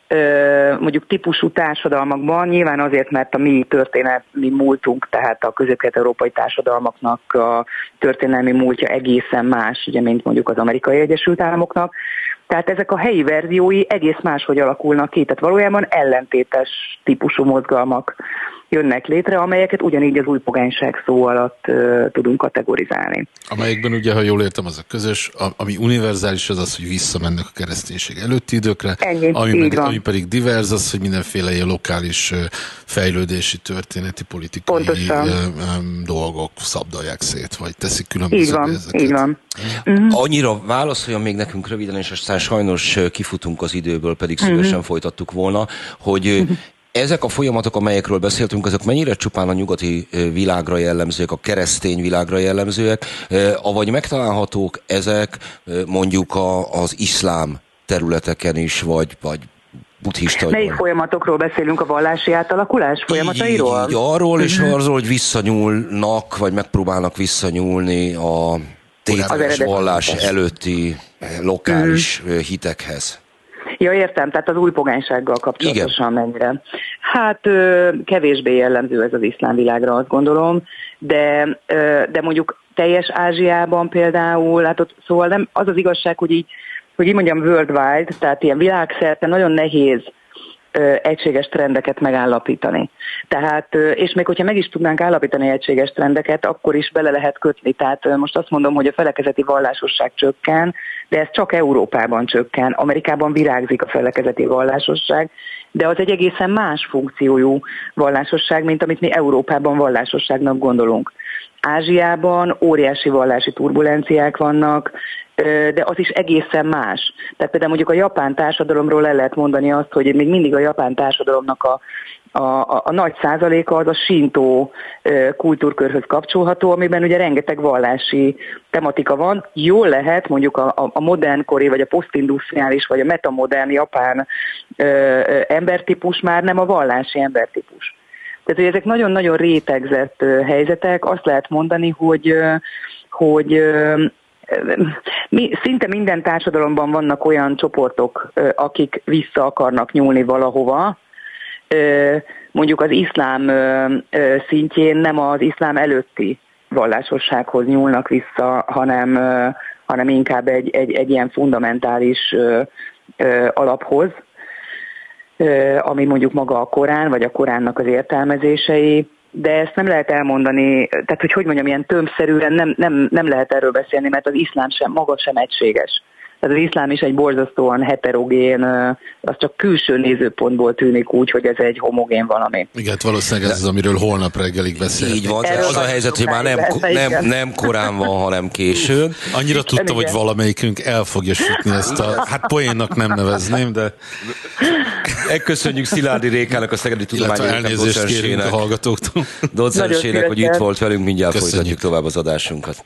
mondjuk típusú társadalmakban, nyilván azért, mert a mi történelmi múltunk, tehát a közép-kelet-európai társadalmaknak a történelmi múltja egészen más, ugye, mint mondjuk az Amerikai Egyesült Államoknak. Tehát ezek a helyi verziói egész máshogy alakulnak ki, tehát valójában ellentétes típusú mozgalmak jönnek létre, amelyeket ugyanígy az újpogányság szó alatt tudunk kategorizálni. Amelyekben ugye, ha jól értem, az a közös, ami univerzális az, hogy visszamennek a kereszténység előtti időkre, ami pedig divers az, hogy mindenféle ilyen lokális fejlődési, történeti, politikai dolgok szabdalják szét, vagy teszik különböző ezeket. Így van. Annyira válaszoljon még nekünk röviden, és aztán sajnos kifutunk az időből, pedig szívesen folytattuk volna, hogy ezek a folyamatok, amelyekről beszéltünk, azok mennyire csupán a nyugati világra jellemzőek, a keresztény világra jellemzőek, avagy megtalálhatók ezek mondjuk az iszlám területeken is, vagy buddhista. Melyik folyamatokról beszélünk, a vallási átalakulás folyamatairól? Így arról és arról, hogy visszanyúlnak, vagy megpróbálnak visszanyúlni a tételes vallás előtti lokális hitekhez. Ja, értem, tehát az újpogánysággal kapcsolatosan mennyire. Hát kevésbé jellemző ez az iszlám világra, azt gondolom, de mondjuk teljes Ázsiában például, hát ott, szóval nem, az az igazság, hogy így mondjam worldwide, tehát ilyen világszerte nagyon nehéz egységes trendeket megállapítani. Tehát, és még hogyha meg is tudnánk állapítani egységes trendeket, akkor is bele lehet kötni. Tehát most azt mondom, hogy a felekezeti vallásosság csökken, de ez csak Európában csökken. Amerikában virágzik a felekezeti vallásosság, de az egy egészen más funkciójú vallásosság, mint amit mi Európában vallásosságnak gondolunk. Ázsiában óriási vallási turbulenciák vannak, de az is egészen más. Tehát például mondjuk a japán társadalomról el lehet mondani azt, hogy még mindig a japán társadalomnak a nagy százaléka az a sintó kultúrkörhöz kapcsolható, amiben ugye rengeteg vallási tematika van. Jól lehet mondjuk a modernkori, vagy a posztindustriális, vagy a metamodern japán embertípus már nem a vallási embertípus. Tehát, hogy ezek nagyon-nagyon rétegzett helyzetek, azt lehet mondani, hogy szinte minden társadalomban vannak olyan csoportok, akik vissza akarnak nyúlni valahova. Mondjuk az iszlám szintjén nem az iszlám előtti vallásossághoz nyúlnak vissza, hanem inkább egy ilyen fundamentális alaphoz, ami mondjuk maga a Korán, vagy a Koránnak az értelmezései, de ezt nem lehet elmondani, tehát hogy mondjam, ilyen tömbszerűen nem lehet erről beszélni, mert az iszlám sem, maga sem egységes. Tehát az iszlám is egy borzasztóan heterogén, az csak külső nézőpontból tűnik úgy, hogy ez egy homogén valami. Igen, valószínűleg ez az, amiről holnap reggelig beszélünk. Így van, az a helyzet, hogy már nem korán van, hanem későn. Annyira tudtam, hogy valamelyikünk el fogja sütni ezt a, poénnak nem nevezném, de... Köszönjük Szilágyi Rékának, a Szegedi Tudományegyetem docensének, hogy itt volt velünk, mindjárt folytatjuk tovább az adásunkat.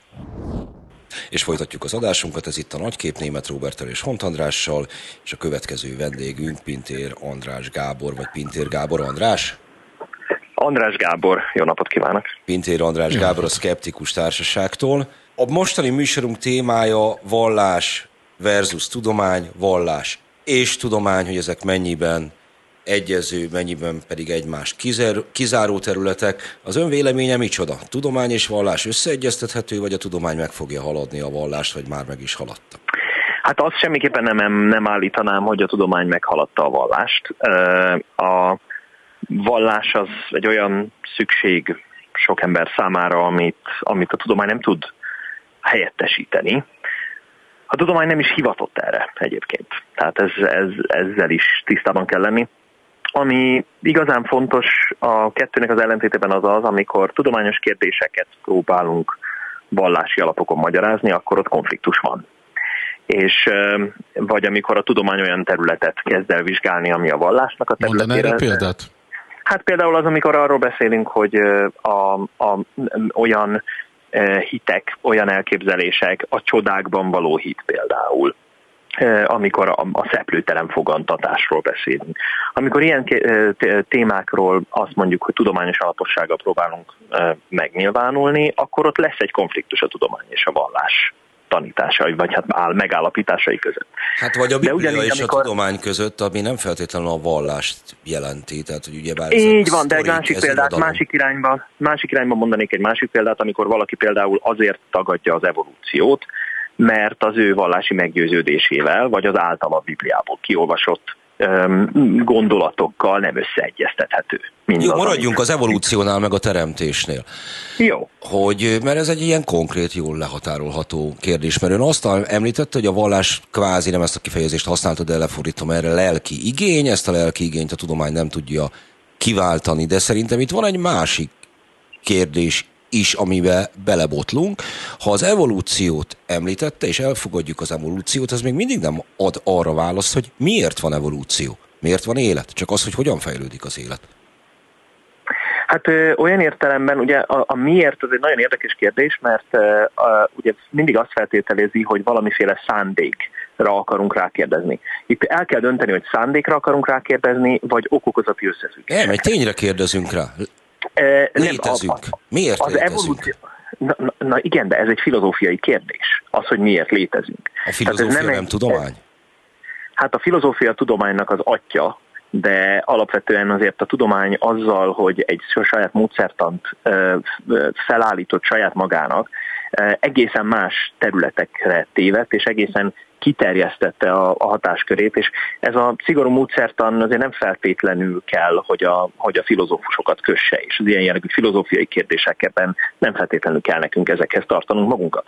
És folytatjuk az adásunkat, ez itt a Nagykép Németh Róberttel és Hont Andrással, és a következő vendégünk Pintér András Gábor, vagy Pintér Gábor András? András Gábor, jó napot kívánok! Pintér András Gábor a Szkeptikus Társaságtól. A mostani műsorunk témája vallás versus tudomány, vallás és tudomány, hogy ezek mennyiben egyező, mennyiben pedig egymást kizáró területek. Az ön véleménye micsoda? Tudomány és vallás összeegyeztethető, vagy a tudomány meg fogja haladni a vallást, vagy már meg is haladta? Hát azt semmiképpen nem állítanám, hogy a tudomány meghaladta a vallást. A vallás az egy olyan szükség sok ember számára, amit a tudomány nem tud helyettesíteni. A tudomány nem is hivatott erre egyébként. Tehát ezzel is tisztában kell lenni. Ami igazán fontos a kettőnek az ellentétében az, amikor tudományos kérdéseket próbálunk vallási alapokon magyarázni, akkor ott konfliktus van. És vagy amikor a tudomány olyan területet kezd el vizsgálni, ami a vallásnak a területére. Mondaná erre példát? Hát például az, amikor arról beszélünk, hogy olyan hitek, olyan elképzelések, a csodákban való hit például, amikor a szeplőtelen fogantatásról beszélünk. Amikor ilyen témákról azt mondjuk, hogy tudományos alapossággal próbálunk megnyilvánulni, akkor ott lesz egy konfliktus a tudomány és a vallás tanításai, vagy hát megállapításai között. Hát vagy a Biblia és a tudomány között, ami nem feltétlenül a vallást jelenti. Tehát, hogy ugyebár így van, de egy másik példát, másik irányban mondanék egy másik példát, amikor valaki például azért tagadja az evolúciót, mert az ő vallási meggyőződésével, vagy az általa a Bibliából kiolvasott gondolatokkal nem összeegyeztethető. Jó, maradjunk az evolúciónál, meg a teremtésnél. Jó. Mert ez egy ilyen konkrét, jól lehatárolható kérdés, mert ön azt említette, hogy a vallás kvázi, nem ezt a kifejezést használta, de lefordítom erre, lelki igény, ezt a lelki igényt a tudomány nem tudja kiváltani, de szerintem itt van egy másik kérdés is, amiben belebotlunk. Ha az evolúciót említette, és elfogadjuk az evolúciót, az még mindig nem ad arra választ, hogy miért van evolúció, miért van élet, csak az, hogy hogyan fejlődik az élet. Hát olyan értelemben, ugye a miért az egy nagyon érdekes kérdés, mert ugye mindig azt feltételezi, hogy valamiféle szándékra akarunk rákérdezni. Itt el kell dönteni, hogy szándékra akarunk rákérdezni, vagy okokozati összefüggés. Nem, egy tényre kérdezünk rá. Létezünk. Miért az létezünk? Na igen, de ez egy filozófiai kérdés, az, hogy miért létezünk. A filozófia nem tudomány? Hát a filozófia tudománynak az atya, de alapvetően azért a tudomány azzal, hogy egy saját módszertant felállított saját magának, egészen más területekre tévedt, és egészen kiterjesztette a hatáskörét, és ez a szigorú módszertan azért nem feltétlenül kell, hogy a filozófusokat kösse, és az ilyen jellegű filozófiai kérdésekben nem feltétlenül kell nekünk ezekhez tartanunk magunkat.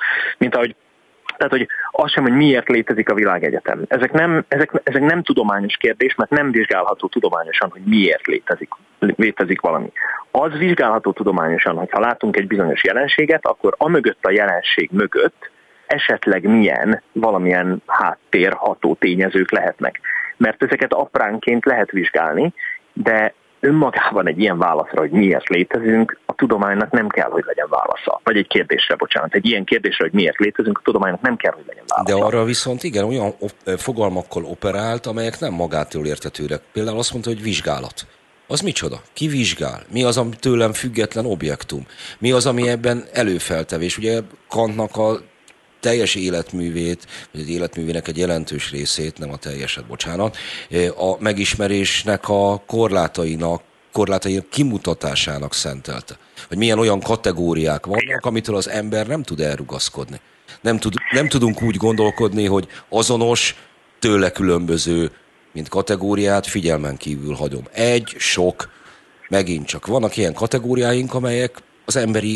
Tehát, hogy az sem, hogy miért létezik a világegyetem. Ezek nem tudományos kérdés, mert nem vizsgálható tudományosan, hogy miért létezik valami. Az vizsgálható tudományosan, hogy ha látunk egy bizonyos jelenséget, akkor amögött a jelenség mögött esetleg valamilyen háttérható tényezők lehetnek. Mert ezeket apránként lehet vizsgálni, de önmagában egy ilyen válaszra, hogy miért létezünk, a tudománynak nem kell, hogy legyen válasza. Vagy egy kérdésre, egy ilyen kérdésre, hogy miért létezünk, a tudománynak nem kell, hogy legyen válasza. De arra viszont igen, olyan fogalmakkal operált, amelyek nem magától értetőek. Például azt mondta, hogy vizsgálat. Az micsoda? Ki vizsgál? Mi az, ami tőlem független objektum? Mi az, ami ebben előfeltevés? Ugye Kantnak a teljes életművét, vagy az életművének egy jelentős részét, nem a teljeset, bocsánat, a megismerésnek a korlátai kimutatásának szentelte. Hogy milyen olyan kategóriák vannak, amitől az ember nem tud elrugaszkodni. Nem tudunk úgy gondolkodni, hogy azonos, tőle különböző, mint kategóriát figyelmen kívül hagyom. Sok, megint csak. Vannak ilyen kategóriáink, amelyek az emberi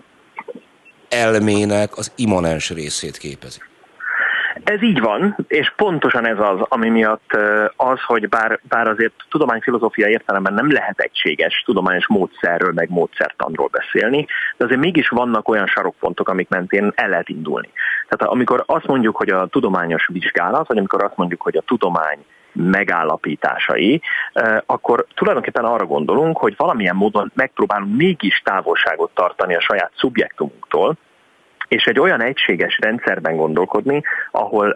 elmének az immanens részét képezi. Ez így van, és pontosan ez az, ami miatt az, hogy bár azért tudományfilozófia értelemben nem lehet egységes tudományos módszerről, meg módszertanról beszélni, de azért mégis vannak olyan sarokpontok, amik mentén el lehet indulni. Tehát amikor azt mondjuk, hogy a tudományos vizsgálat, vagy amikor azt mondjuk, hogy a tudomány megállapításai, akkor tulajdonképpen arra gondolunk, hogy valamilyen módon megpróbálunk mégis távolságot tartani a saját szubjektumunktól, és egy olyan egységes rendszerben gondolkodni, ahol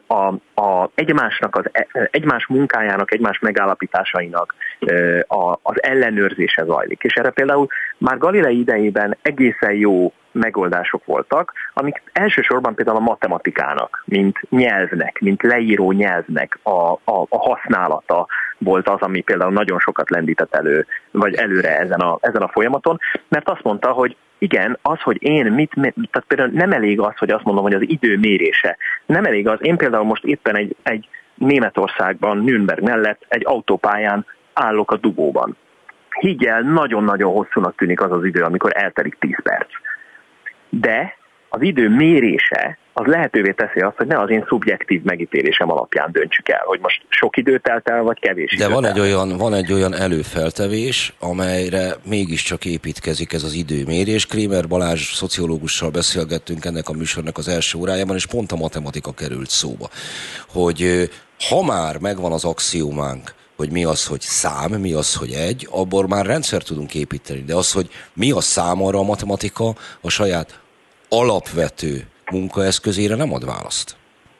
egymás munkájának, egymás megállapításainak az ellenőrzése zajlik. És erre például már Galilei idejében egészen jó megoldások voltak, amik elsősorban például a matematikának, mint nyelvnek, mint leíró nyelvnek a használata volt az, ami például nagyon sokat lendített előre ezen a folyamaton, mert azt mondta, hogy igen, az, hogy tehát például nem elég az, hogy azt mondom, hogy az idő mérése. Nem elég az, én például most éppen egy Németországban, Nürnberg mellett egy autópályán állok a dugóban. Higgyel, nagyon-nagyon hosszúnak tűnik az az idő, amikor eltelik 10 perc. De az idő mérése az lehetővé teszi azt, hogy ne az én szubjektív megítélésem alapján döntsük el, hogy most sok idő telt el, vagy kevés idő. De van egy olyan előfeltevés, amelyre mégiscsak építkezik ez az időmérés. Krémer Balázs szociológussal beszélgettünk ennek a műsornak az első órájában, és pont a matematika került szóba. Hogy ha már megvan az axiómánk, hogy mi az, hogy szám, mi az, hogy egy, abból már rendszer tudunk építeni. De az, hogy mi a számára a matematika, a saját alapvető munkaeszközére nem ad választ.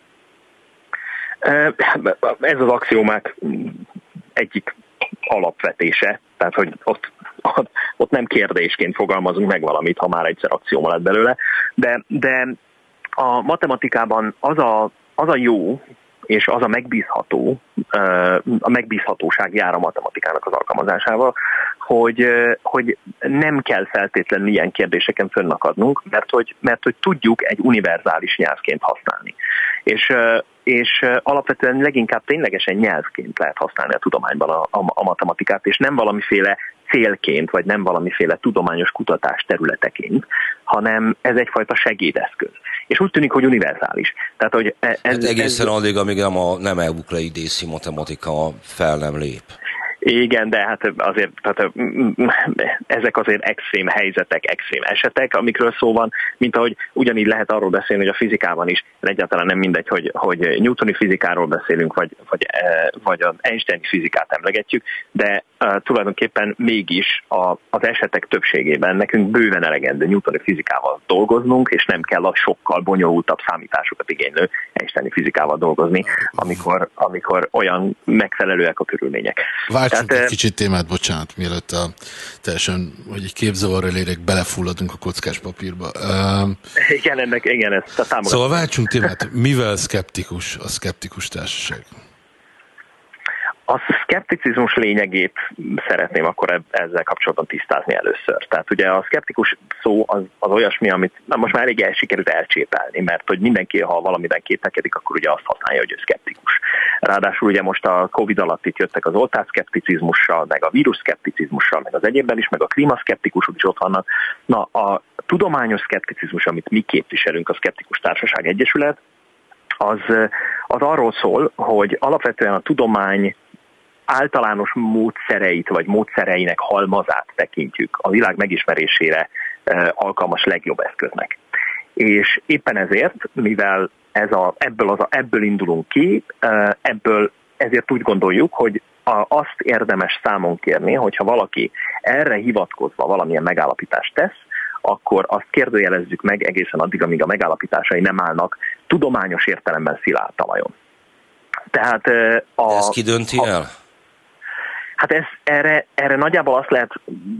Ez az axiómák egyik alapvetése, tehát hogy ott nem kérdésként fogalmazunk meg valamit, ha már egyszer axióma lett belőle, de a matematikában az a jó, és az a megbízható, a megbízhatóság jár a matematikának az alkalmazásával, hogy nem kell feltétlenül ilyen kérdéseken fönnakadnunk, mert hogy tudjuk egy univerzális nyelvként használni. És alapvetően leginkább ténylegesen nyelvként lehet használni a tudományban a matematikát, és nem valamiféle célként, vagy nem valamiféle tudományos kutatás területeként, hanem ez egyfajta segédeszköz. És úgy tűnik, hogy univerzális. Tehát, hogy egészen addig, amíg nem euklidészi matematika fel nem lép. Igen, de hát azért tehát ezek azért extrém helyzetek, extrém esetek, amikről szó van, mint ahogy ugyanígy lehet arról beszélni, hogy a fizikában is egyáltalán nem mindegy, hogy newtoni fizikáról beszélünk, vagy az Einsteini fizikát emlegetjük, de tulajdonképpen mégis az esetek többségében nekünk bőven elegendő newtoni fizikával dolgoznunk, és nem kell a sokkal bonyolultabb számításokat igénylő Einsteini fizikával dolgozni, amikor olyan megfelelőek a körülmények. Váltsunk egy kicsit témát, bocsánat, mielőtt teljesen, hogy egy képzavarra elérek, belefulladunk a kockás papírba. Igen, ezt a támogatom. Szóval váltsunk témát, mivel szkeptikus a szkeptikus társaság? A szkepticizmus lényegét szeretném akkor ezzel kapcsolatban tisztázni először. Tehát ugye a szkeptikus szó az olyasmi, amit most már elég sikerült elcsépelni, mert hogy mindenki, ha valamiben kételkedik, akkor ugye azt használja, hogy ő szkeptikus. Ráadásul ugye most a Covid alatt itt jöttek az oltásszkepticizmussal, meg a vírusszkepticizmussal, meg az egyébben is, meg a klímaszkeptikusok is ott vannak. Na, a tudományos szkepticizmus, amit mi képviselünk, a Szkeptikus Társaság Egyesület, az arról szól, hogy alapvetően a tudomány általános módszereit, vagy módszereinek halmazát tekintjük a világ megismerésére alkalmas legjobb eszköznek. És éppen ezért, mivel ebből indulunk ki, ezért úgy gondoljuk, hogy azt érdemes számon kérni, hogyha valaki erre hivatkozva valamilyen megállapítást tesz, akkor azt kérdőjelezzük meg egészen addig, amíg a megállapításai nem állnak tudományos értelemben szilárd talajon. Tehát de ezt ki dönti el? Hát erre nagyjából azt lehet,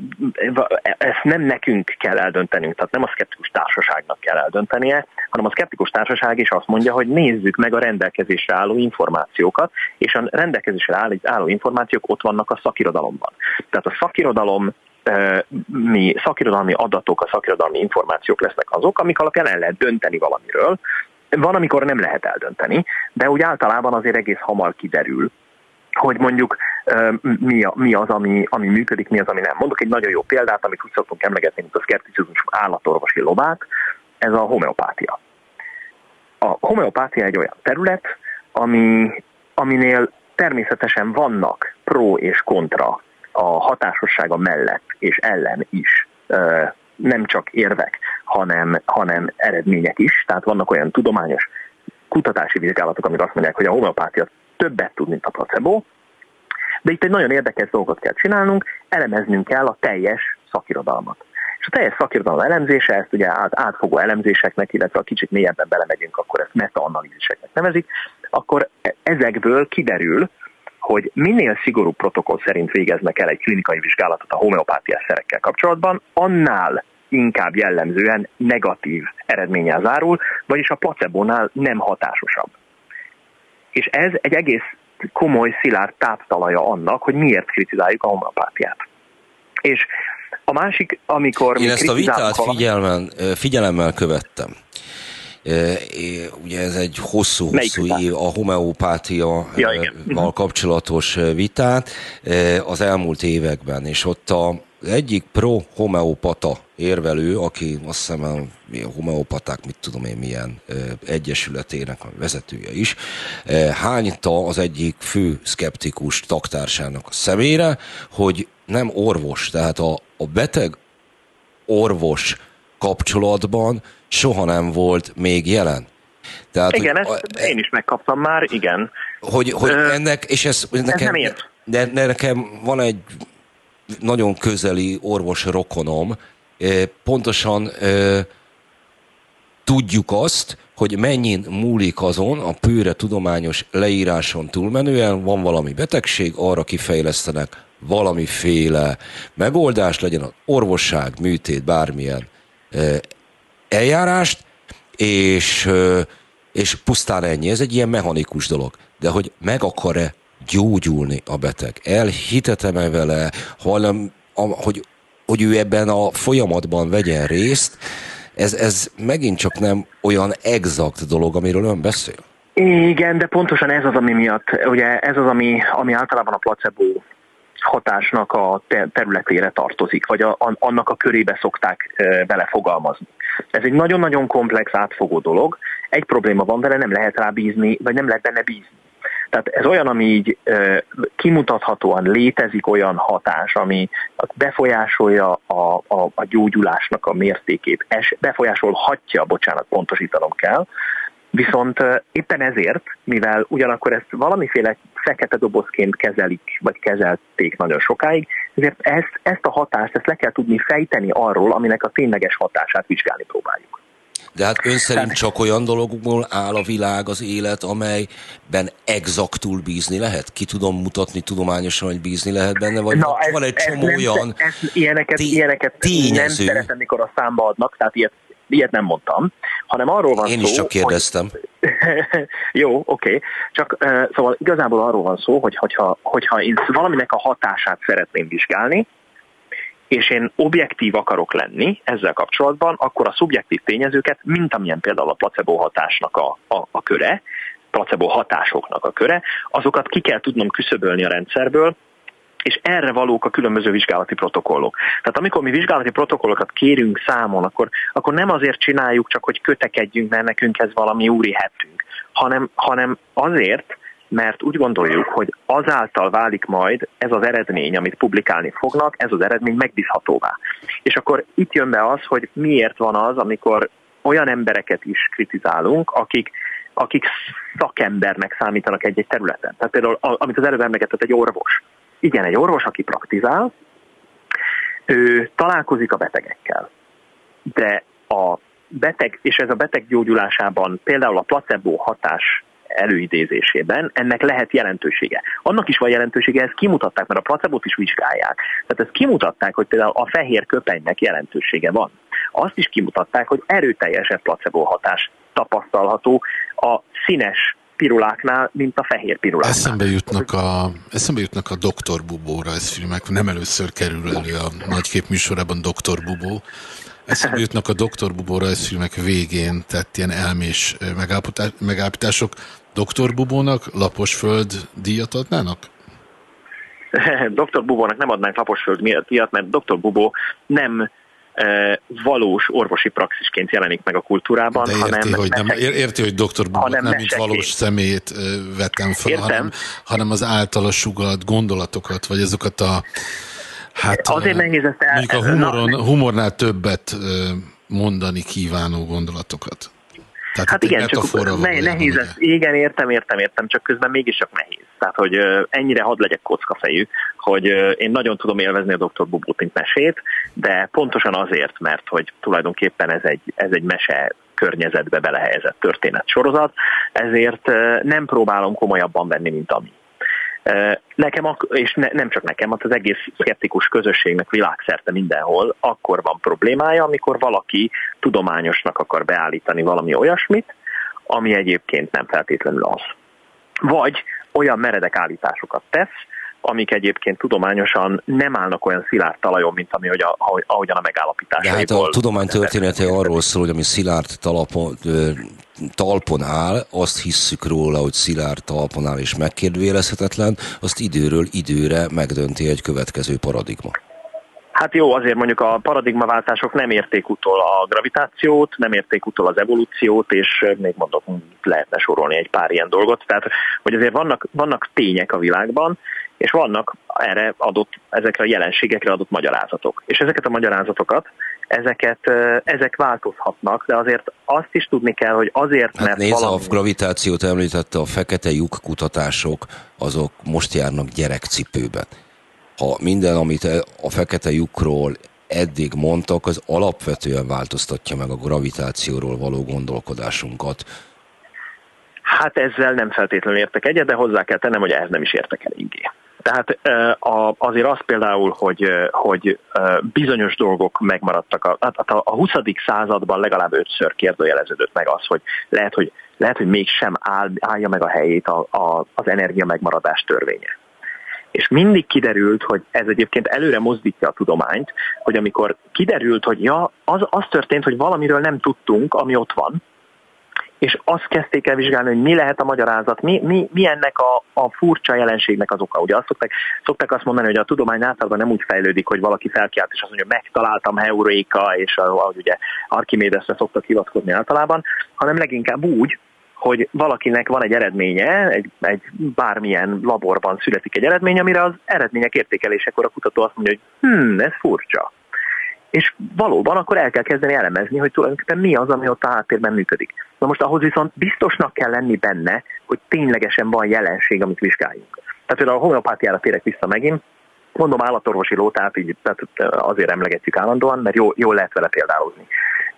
ezt nem nekünk kell eldöntenünk, tehát nem a szkeptikus társaságnak kell eldöntenie, hanem a szkeptikus társaság is azt mondja, hogy nézzük meg a rendelkezésre álló információkat, és a rendelkezésre álló információk ott vannak a szakirodalomban. Tehát a szakirodalmi adatok, a szakirodalmi információk lesznek azok, amik alapján el lehet dönteni valamiről. Van, amikor nem lehet eldönteni, de úgy általában azért egész hamar kiderül, hogy mondjuk mi az, ami működik, mi az, ami nem. Mondok egy nagyon jó példát, amit úgy szoktunk emlegetni, mint a szkepticizmus állatorvosi lovát, ez a homeopátia. A homeopátia egy olyan terület, aminél természetesen vannak pro és kontra a hatásossága mellett és ellen is nem csak érvek, hanem eredmények is. Tehát vannak olyan tudományos kutatási vizsgálatok, amik azt mondják, hogy a homeopátia többet tud, mint a placebo, de itt egy nagyon érdekes dolgot kell csinálnunk, elemeznünk kell a teljes szakirodalmat. És a teljes szakirodalom elemzése, ezt ugye átfogó elemzéseknek, illetve a kicsit mélyebben belemegyünk, akkor ezt meta-analíziseknek nevezik, akkor ezekből kiderül, hogy minél szigorúbb protokoll szerint végeznek el egy klinikai vizsgálatot a homeopátiás szerekkel kapcsolatban, annál inkább jellemzően negatív eredménnyel zárul, vagyis a placebónál nem hatásosabb. És ez egy egész komoly, szilárd táptalaja annak, hogy miért kritizáljuk a homeopátiát. És a másik, amikor én ezt a vitát figyelemmel követtem. Ugye ez egy hosszú év a homeopátiával kapcsolatos vitát az elmúlt években, és ott az egyik pro-homeopata érvelő, aki azt hiszem a homeopaták, mit tudom én milyen egyesületének a vezetője is, hányta az egyik fő szkeptikus taktársának a szemére, hogy nem orvos, tehát a beteg orvos kapcsolatban soha nem volt még jelen. Tehát, igen, ezt én is megkaptam már, igen. Hogy ennek, és ez nekem, nem ért. De nekem van egy nagyon közeli orvos rokonom, pontosan tudjuk azt, hogy mennyin múlik azon a pőre tudományos leíráson túlmenően, van valami betegség, arra kifejlesztenek valamiféle megoldást, legyen az orvosság, műtét, bármilyen eljárást, és pusztán ennyi. Ez egy ilyen mechanikus dolog. De hogy meg akar-e gyógyulni a beteg? Elhitetem-e vele, hogy ő ebben a folyamatban vegyen részt? Ez megint csak nem olyan exakt dolog, amiről ön beszél. Igen, de pontosan ez az, ami miatt, ugye ez az, ami általában a placebo hatásnak a területére tartozik, vagy annak a körébe szokták belefogalmazni. Ez egy nagyon-nagyon komplex, átfogó dolog. Egy probléma van vele, nem lehet rá bízni, vagy nem lehet benne bízni. Tehát ez olyan, ami így kimutathatóan létezik olyan hatás, ami befolyásolja a gyógyulásnak a mértékét, befolyásolhatja, pontosítanom kell, viszont éppen ezért, mivel ugyanakkor ezt valamiféle fekete dobozként kezelik, vagy kezelték nagyon sokáig, ezért ezt a hatást, ezt le kell tudni fejteni arról, aminek a tényleges hatását vizsgálni próbáljuk. De hát ön szerint csak olyan dologból áll a világ, az élet, amelyben exaktul bízni lehet? Ki tudom mutatni tudományosan, hogy bízni lehet benne? Vagy van egy csomó olyan ilyeneket tényező. Nem szeretem, mikor a számba adnak, tehát ilyet nem mondtam, hanem arról van szó... Én is csak kérdeztem. Jó, oké. Csak szóval igazából arról van szó, hogyha én valaminek a hatását szeretném vizsgálni, és én objektív akarok lenni ezzel kapcsolatban, akkor a szubjektív tényezőket, mint amilyen például a placebo hatásnak a köre, placebo hatásoknak a köre, azokat ki kell tudnom küszöbölni a rendszerből, és erre valók a különböző vizsgálati protokollok. Tehát amikor mi vizsgálati protokollokat kérünk számon, akkor nem azért csináljuk csak, hogy kötekedjünk, mert nekünk ez valami úri hettünk, hanem azért, mert úgy gondoljuk, hogy azáltal válik majd ez az eredmény, amit publikálni fognak, ez az eredmény megbízhatóvá. És akkor itt jön be az, hogy miért van az, amikor olyan embereket is kritizálunk, akik szakembernek számítanak egy-egy területen. Tehát például, amit az előbb emlegetett, egy orvos. Igen, egy orvos, aki praktizál, ő találkozik a betegekkel. De a beteg, és ez a beteg gyógyulásában például a placebo hatás előidézésében ennek lehet jelentősége. Annak is van jelentősége, ezt kimutatták, mert a placebót is vizsgálják. Tehát ezt kimutatták, hogy például a fehér köpenynek jelentősége van. Azt is kimutatták, hogy erőteljesebb placebo hatás tapasztalható a színes piruláknál, mint a fehér piruláknál. Eszembe jutnak a Dr. Bubó rajzfilmek, nem először kerül elő a Nagykép műsorában Dr. Bubó. Eszembe jutnak a Dr. Bubó rajzfilmek végén, tehát ilyen elmés megállapítások. Dr. Bubónak Laposföld díjat adnának? Dr. Bubónak nem adnánk Laposföld díjat, mert Dr. Bubó nem valós orvosi praxisként jelenik meg a kultúrában, de érti, hogy Dr. Bubót nem mint valós személyt vettem fel, hanem az általa sugalt gondolatokat, vagy azokat a azért nehéz ezt mondjuk a humornál többet mondani kívánó gondolatokat. Tehát hát igen, csak nehéz ez. Igen, értem, csak közben mégiscsak nehéz. Tehát, hogy ennyire hadd legyek kockafejű, hogy én nagyon tudom élvezni a Dr. Bubót, mint mesét, de pontosan azért, mert hogy tulajdonképpen ez egy mese környezetbe belehelyezett történetsorozat, ezért nem próbálom komolyabban venni, mint ami. Nekem, és nem csak nekem, az egész szkeptikus közösségnek világszerte mindenhol akkor van problémája, amikor valaki tudományosnak akar beállítani valami olyasmit, ami egyébként nem feltétlenül az. Vagy olyan meredek állításokat tesz, amik egyébként tudományosan nem állnak olyan szilárd talajon, mint ahogyan a megállapításaiból. De hát a tudomány története arról szól, hogy ami szilárd talpon áll, azt hisszük róla, hogy szilárd talpon áll és megkérdőjelezhetetlen, azt időről időre megdönti egy következő paradigma. Hát jó, azért mondjuk a paradigmaváltások nem érték utol a gravitációt, nem érték utol az evolúciót, és még mondok, lehetne sorolni egy pár ilyen dolgot. Tehát, hogy azért vannak tények a világban, és vannak ezekre a jelenségekre adott magyarázatok. És ezeket a magyarázatokat, ezek változhatnak, de azért azt is tudni kell, hogy azért, mert a gravitációt említette, a fekete lyuk kutatások, azok most járnak gyerekcipőben. Ha minden, amit a fekete lyukról eddig mondtak, az alapvetően változtatja meg a gravitációról való gondolkodásunkat. Hát ezzel nem feltétlenül értek egyet, de hozzá kell tennem, hogy ehhez nem is értek eléggé. Tehát azért az például, hogy bizonyos dolgok megmaradtak. A 20. században legalább 5-ször kérdőjeleződött meg az, hogy lehet, hogy mégsem állja meg a helyét az energia megmaradás törvénye. És mindig kiderült, hogy ez egyébként előre mozdítja a tudományt, hogy amikor kiderült, hogy az történt, hogy valamiről nem tudtunk, ami ott van, és azt kezdték el vizsgálni, hogy mi lehet a magyarázat, mi ennek a furcsa jelenségnek az oka. Ugye szokták azt mondani, hogy a tudomány általában nem úgy fejlődik, hogy valaki felkiált, és azt mondja, hogy megtaláltam, heuréka, és ahogy ugye Archimédesre szoktak hivatkozni általában, hanem leginkább úgy, hogy valakinek van egy eredménye, egy bármilyen laborban születik egy eredmény, amire az eredmények értékelésekor a kutató azt mondja, hogy ez furcsa. És valóban akkor el kell kezdeni elemezni, hogy tulajdonképpen mi az, ami ott a háttérben működik. Na most ahhoz viszont biztosnak kell lenni benne, hogy ténylegesen van jelenség, amit vizsgáljunk. Tehát például a homeopátiára térek vissza megint, mondom állatorvosi ló, tehát azért emlegetjük állandóan, mert jól lehet vele példálozni.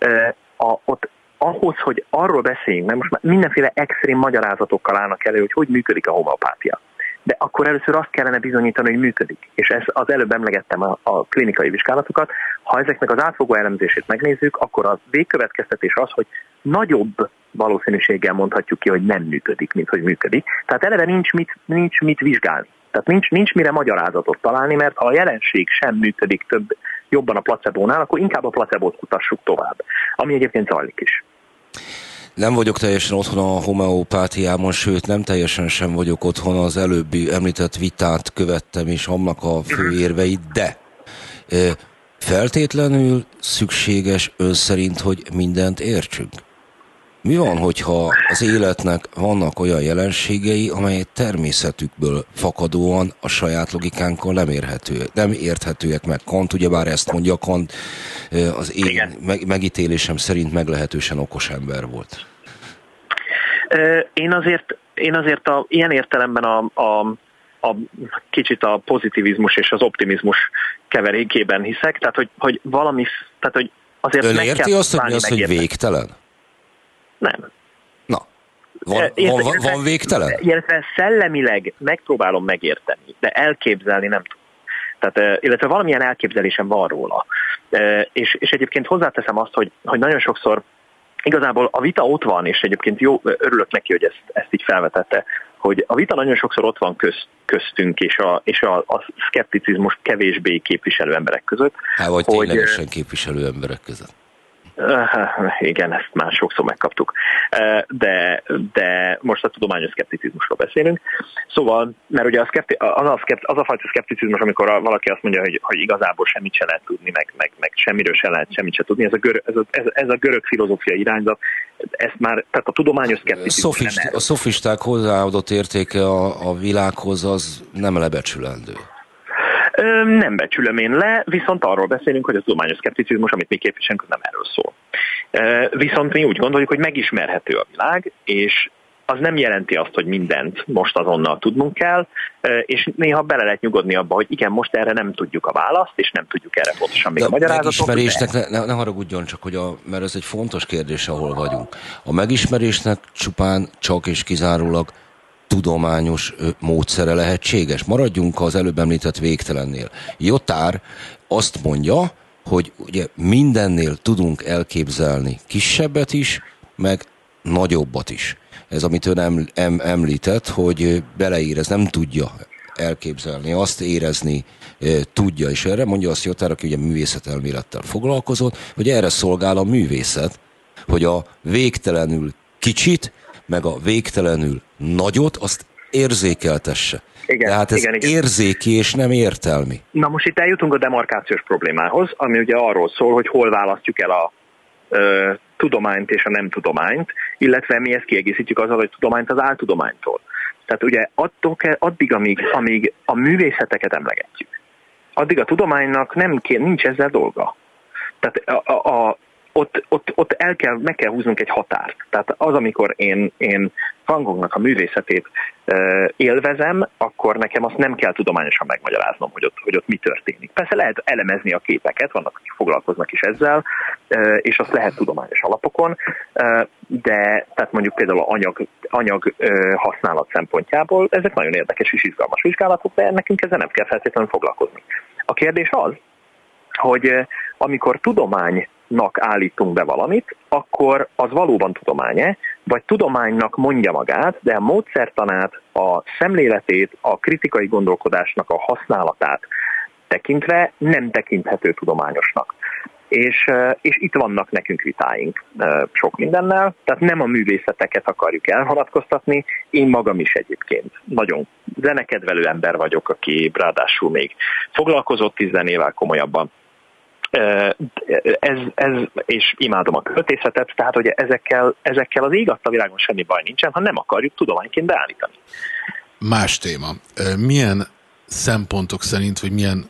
Ott ahhoz, hogy arról beszéljünk, mert most már mindenféle extrém magyarázatokkal állnak elő, hogy működik a homeopátia. De akkor először azt kellene bizonyítani, hogy működik. És ez az előbb emlegettem a klinikai vizsgálatokat. Ha ezeknek az átfogó elemzését megnézzük, akkor a végkövetkeztetés az, hogy nagyobb valószínűséggel mondhatjuk ki, hogy nem működik, mint hogy működik. Tehát eleve nincs mit vizsgálni. Tehát nincs mire magyarázatot találni, mert ha a jelenség sem működik jobban a placebónál, akkor inkább a placebót kutassuk tovább. Ami egyébként zajlik is. Nem vagyok teljesen otthon a homeopátiában, sőt nem teljesen sem vagyok otthon, az előbbi említett vitát követtem, és annak a fő érveit, de feltétlenül szükséges ön szerint, hogy mindent értsünk? Mi van, hogyha az életnek vannak olyan jelenségei, amelyek természetükből fakadóan a saját logikánkkal nem érthetőek meg? Kant ugyebár ezt mondja, Kant az én megítélésem szerint meglehetősen okos ember volt. Én azért ilyen értelemben a kicsit a pozitivizmus és az optimizmus keverékében hiszek, tehát hogy valami, tehát hogy azért ön érti azt, hogy mi az, hogy végtelen? Nem. Na, van végtelen? Illetve szellemileg megpróbálom megérteni, de elképzelni nem tudom. Tehát, illetve valamilyen elképzelésem van róla. És egyébként hozzáteszem azt, hogy nagyon sokszor igazából a vita ott van, és egyébként örülök neki, hogy ezt így felvetette, hogy a vita nagyon sokszor ott van köztünk és a szkepticizmus kevésbé képviselő emberek között. Vagy ténylegesen képviselő emberek között. Igen, ezt már sokszor megkaptuk. De most a tudományos szkepticizmusról beszélünk. Szóval, mert ugye az a fajta szkepticizmus, amikor valaki azt mondja, hogy igazából semmit se lehet tudni, meg semmiről se lehet semmit se tudni, ez a görög filozófiai irányzat, ezt már, tehát a tudományos szkepticizmus a szofisták hozzáadott értéke a világhoz az nem lebecsülendő. Nem becsülöm én le, viszont arról beszélünk, hogy a tudományos szkepticizmus, amit mi képviselünk, nem erről szól. Viszont mi úgy gondoljuk, hogy megismerhető a világ, és az nem jelenti azt, hogy mindent most azonnal tudnunk kell, és néha bele lehet nyugodni abba, hogy igen, most erre nem tudjuk a választ, és nem tudjuk erre pontosan még a magyarázatot. A megismerésnek, ne haragudjon csak, mert ez egy fontos kérdés, ahol vagyunk. A megismerésnek csak és kizárólag tudományos módszere lehetséges. Maradjunk az előbb említett végtelennél. Jotár azt mondja, hogy ugye mindennél tudunk elképzelni kisebbet is, meg nagyobbat is. Ez, amit ön említett, hogy beleérez, nem tudja elképzelni, azt érezni tudja, és erre mondja azt Jotár, aki ugye művészetelmélettel foglalkozott, hogy erre szolgál a művészet, hogy a végtelenül kicsit, meg a végtelenül nagyot, azt érzékeltesse. Igen, tehát ez érzéki és nem értelmi. Na most itt eljutunk a demarkációs problémához, ami ugye arról szól, hogy hol választjuk el a tudományt és a nem tudományt, illetve mi ezt kiegészítjük azzal, hogy tudományt az áltudománytól. Tehát ugye addig, amíg a művészeteket emlegetjük, addig a tudománynak nincs ezzel dolga. Tehát ott meg kell húznunk egy határt. Tehát az, amikor én Van Goghnak a művészetét élvezem, akkor nekem azt nem kell tudományosan megmagyaráznom, hogy ott mi történik. Persze lehet elemezni a képeket, vannak, akik foglalkoznak is ezzel, és azt lehet tudományos alapokon, de tehát mondjuk például anyag használat szempontjából ezek nagyon érdekes és izgalmas vizsgálatok, de nekünk ezzel nem kell feltétlenül foglalkozni. A kérdés az, hogy amikor tudománynak állítunk be valamit, akkor az valóban tudomány-e, vagy tudománynak mondja magát, de a módszertanát, a szemléletét, a kritikai gondolkodásnak a használatát tekintve nem tekinthető tudományosnak. És itt vannak nekünk vitáink sok mindennel, tehát nem a művészeteket akarjuk elhaladkoztatni, én magam is egyébként nagyon zenekedvelő ember vagyok, aki ráadásul még foglalkozott 10 évvel komolyabban. És imádom a költészetet, tehát hogy ezekkel az ég adta világon semmi baj nincsen, ha nem akarjuk tudományként beállítani. Más téma. Milyen szempontok szerint, vagy milyen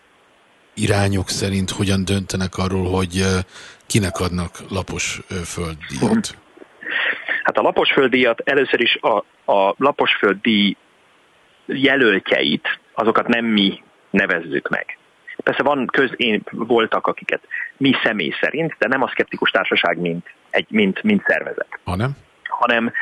irányok szerint hogyan döntenek arról, hogy kinek adnak lapos földdíjat? Hát a lapos földdíjat először is a lapos földdíj jelöltjeit, azokat nem mi nevezzük meg. Persze voltak, akiket mi személy szerint, de nem a Szkeptikus Társaság, mint szervezet. Hanem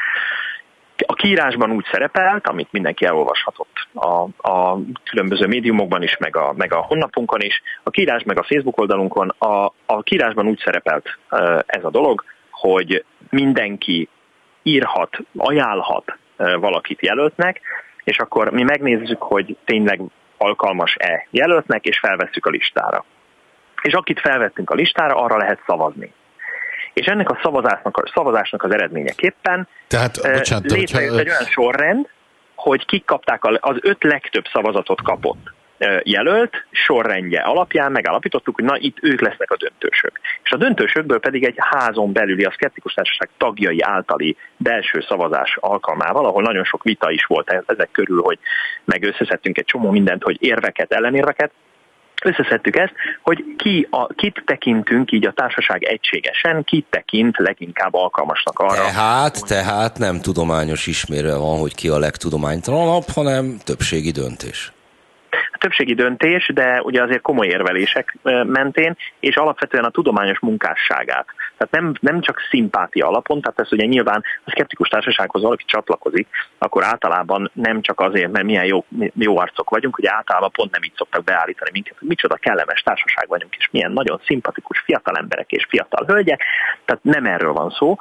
a kiírásban úgy szerepelt, amit mindenki elolvashatott a különböző médiumokban is, meg a honlapunkon is, a kiírás meg a Facebook oldalunkon, a kiírásban úgy szerepelt ez a dolog, hogy mindenki írhat, ajánlhat valakit jelöltnek, és akkor mi megnézzük, hogy tényleg alkalmas-e jelöltnek, és felvesszük a listára. És akit felvettünk a listára, arra lehet szavazni. És ennek a szavazásnak az eredményeképpen létrejött egy olyan sorrend, hogy kik kapták az 5 legtöbb szavazatot kapott jelölt sorrendje alapján megállapítottuk, hogy na itt ők lesznek a döntősök. És a döntősökből pedig egy házon belüli a Szkeptikus Társaság tagjai általi belső szavazás alkalmával, ahol nagyon sok vita is volt ezek körül, hogy meg összeszedtünk egy csomó mindent, hogy érveket, ellenérveket, összeszedtük ezt, hogy kit tekintünk így a társaság egységesen, kit tekint leginkább alkalmasnak arra. Tehát nem tudományos ismérve van, hogy ki a legtudománytalanabb, hanem többségi döntés. Többségi döntés, de ugye azért komoly érvelések mentén, és alapvetően a tudományos munkásságát. Tehát nem csak szimpátia alapon, tehát ez ugye nyilván a Szkeptikus Társasághoz valaki csatlakozik, akkor általában nem csak azért, mert milyen jó arcok vagyunk, hogy általában pont nem így szoktak beállítani minket, hogy micsoda kellemes társaság vagyunk, és milyen nagyon szimpatikus fiatal emberek és fiatal hölgyek, tehát nem erről van szó,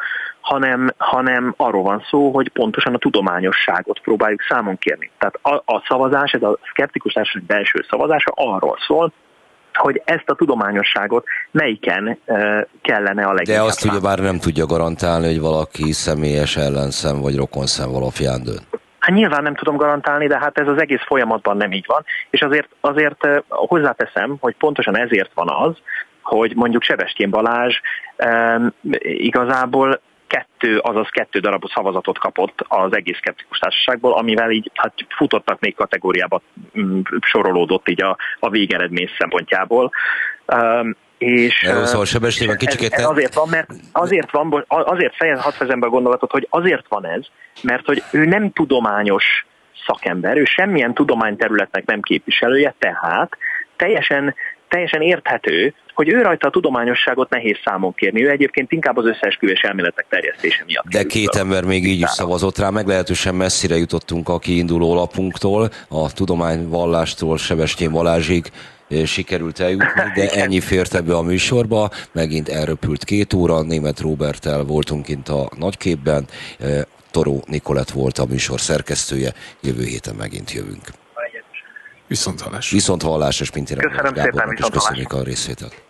hanem arról van szó, hogy pontosan a tudományosságot próbáljuk számon kérni. Tehát a szavazás, ez a Szkeptikus Társaság belső szavazása arról szól, hogy ezt a tudományosságot melyiken kellene a leginkább. De azt ugyebár nem tudja garantálni, hogy valaki személyes ellenszem vagy rokonszem alapján dönt. Hát nyilván nem tudom garantálni, de hát ez az egész folyamatban nem így van, és azért hozzáteszem, hogy pontosan ezért van az, hogy mondjuk Sebestyén Balázs igazából 2 darab szavazatot kapott az egész Szkeptikus Társaságból, amivel így futottak még kategóriába, sorolódott így a végeredmény szempontjából. Szóval Sebestyén kicsit azért fejezem be a gondolatot, hogy azért van ez, mert hogy ő nem tudományos szakember, ő semmilyen tudományterületnek nem képviselője, tehát teljesen érthető, hogy ő rajta a tudományosságot nehéz számon kérni. Ő egyébként inkább az összeesküvés elméletek terjesztése miatt. De 2 ember még így is szavazott rá, meglehetősen messzire jutottunk a kiinduló lapunktól, a tudományvallástól Sebestyén Balázsig sikerült eljutni, de ennyi fért ebbe a műsorba, megint elröpült 2 óra, Németh Róberttel voltunk kint a nagyképben, Toró Nikolett volt a műsor szerkesztője, jövő héten megint jövünk. Viszonthallás. Viszonthallás, és Pintér Köszönöm szépen, Gábornak is köszönjük a részvételt.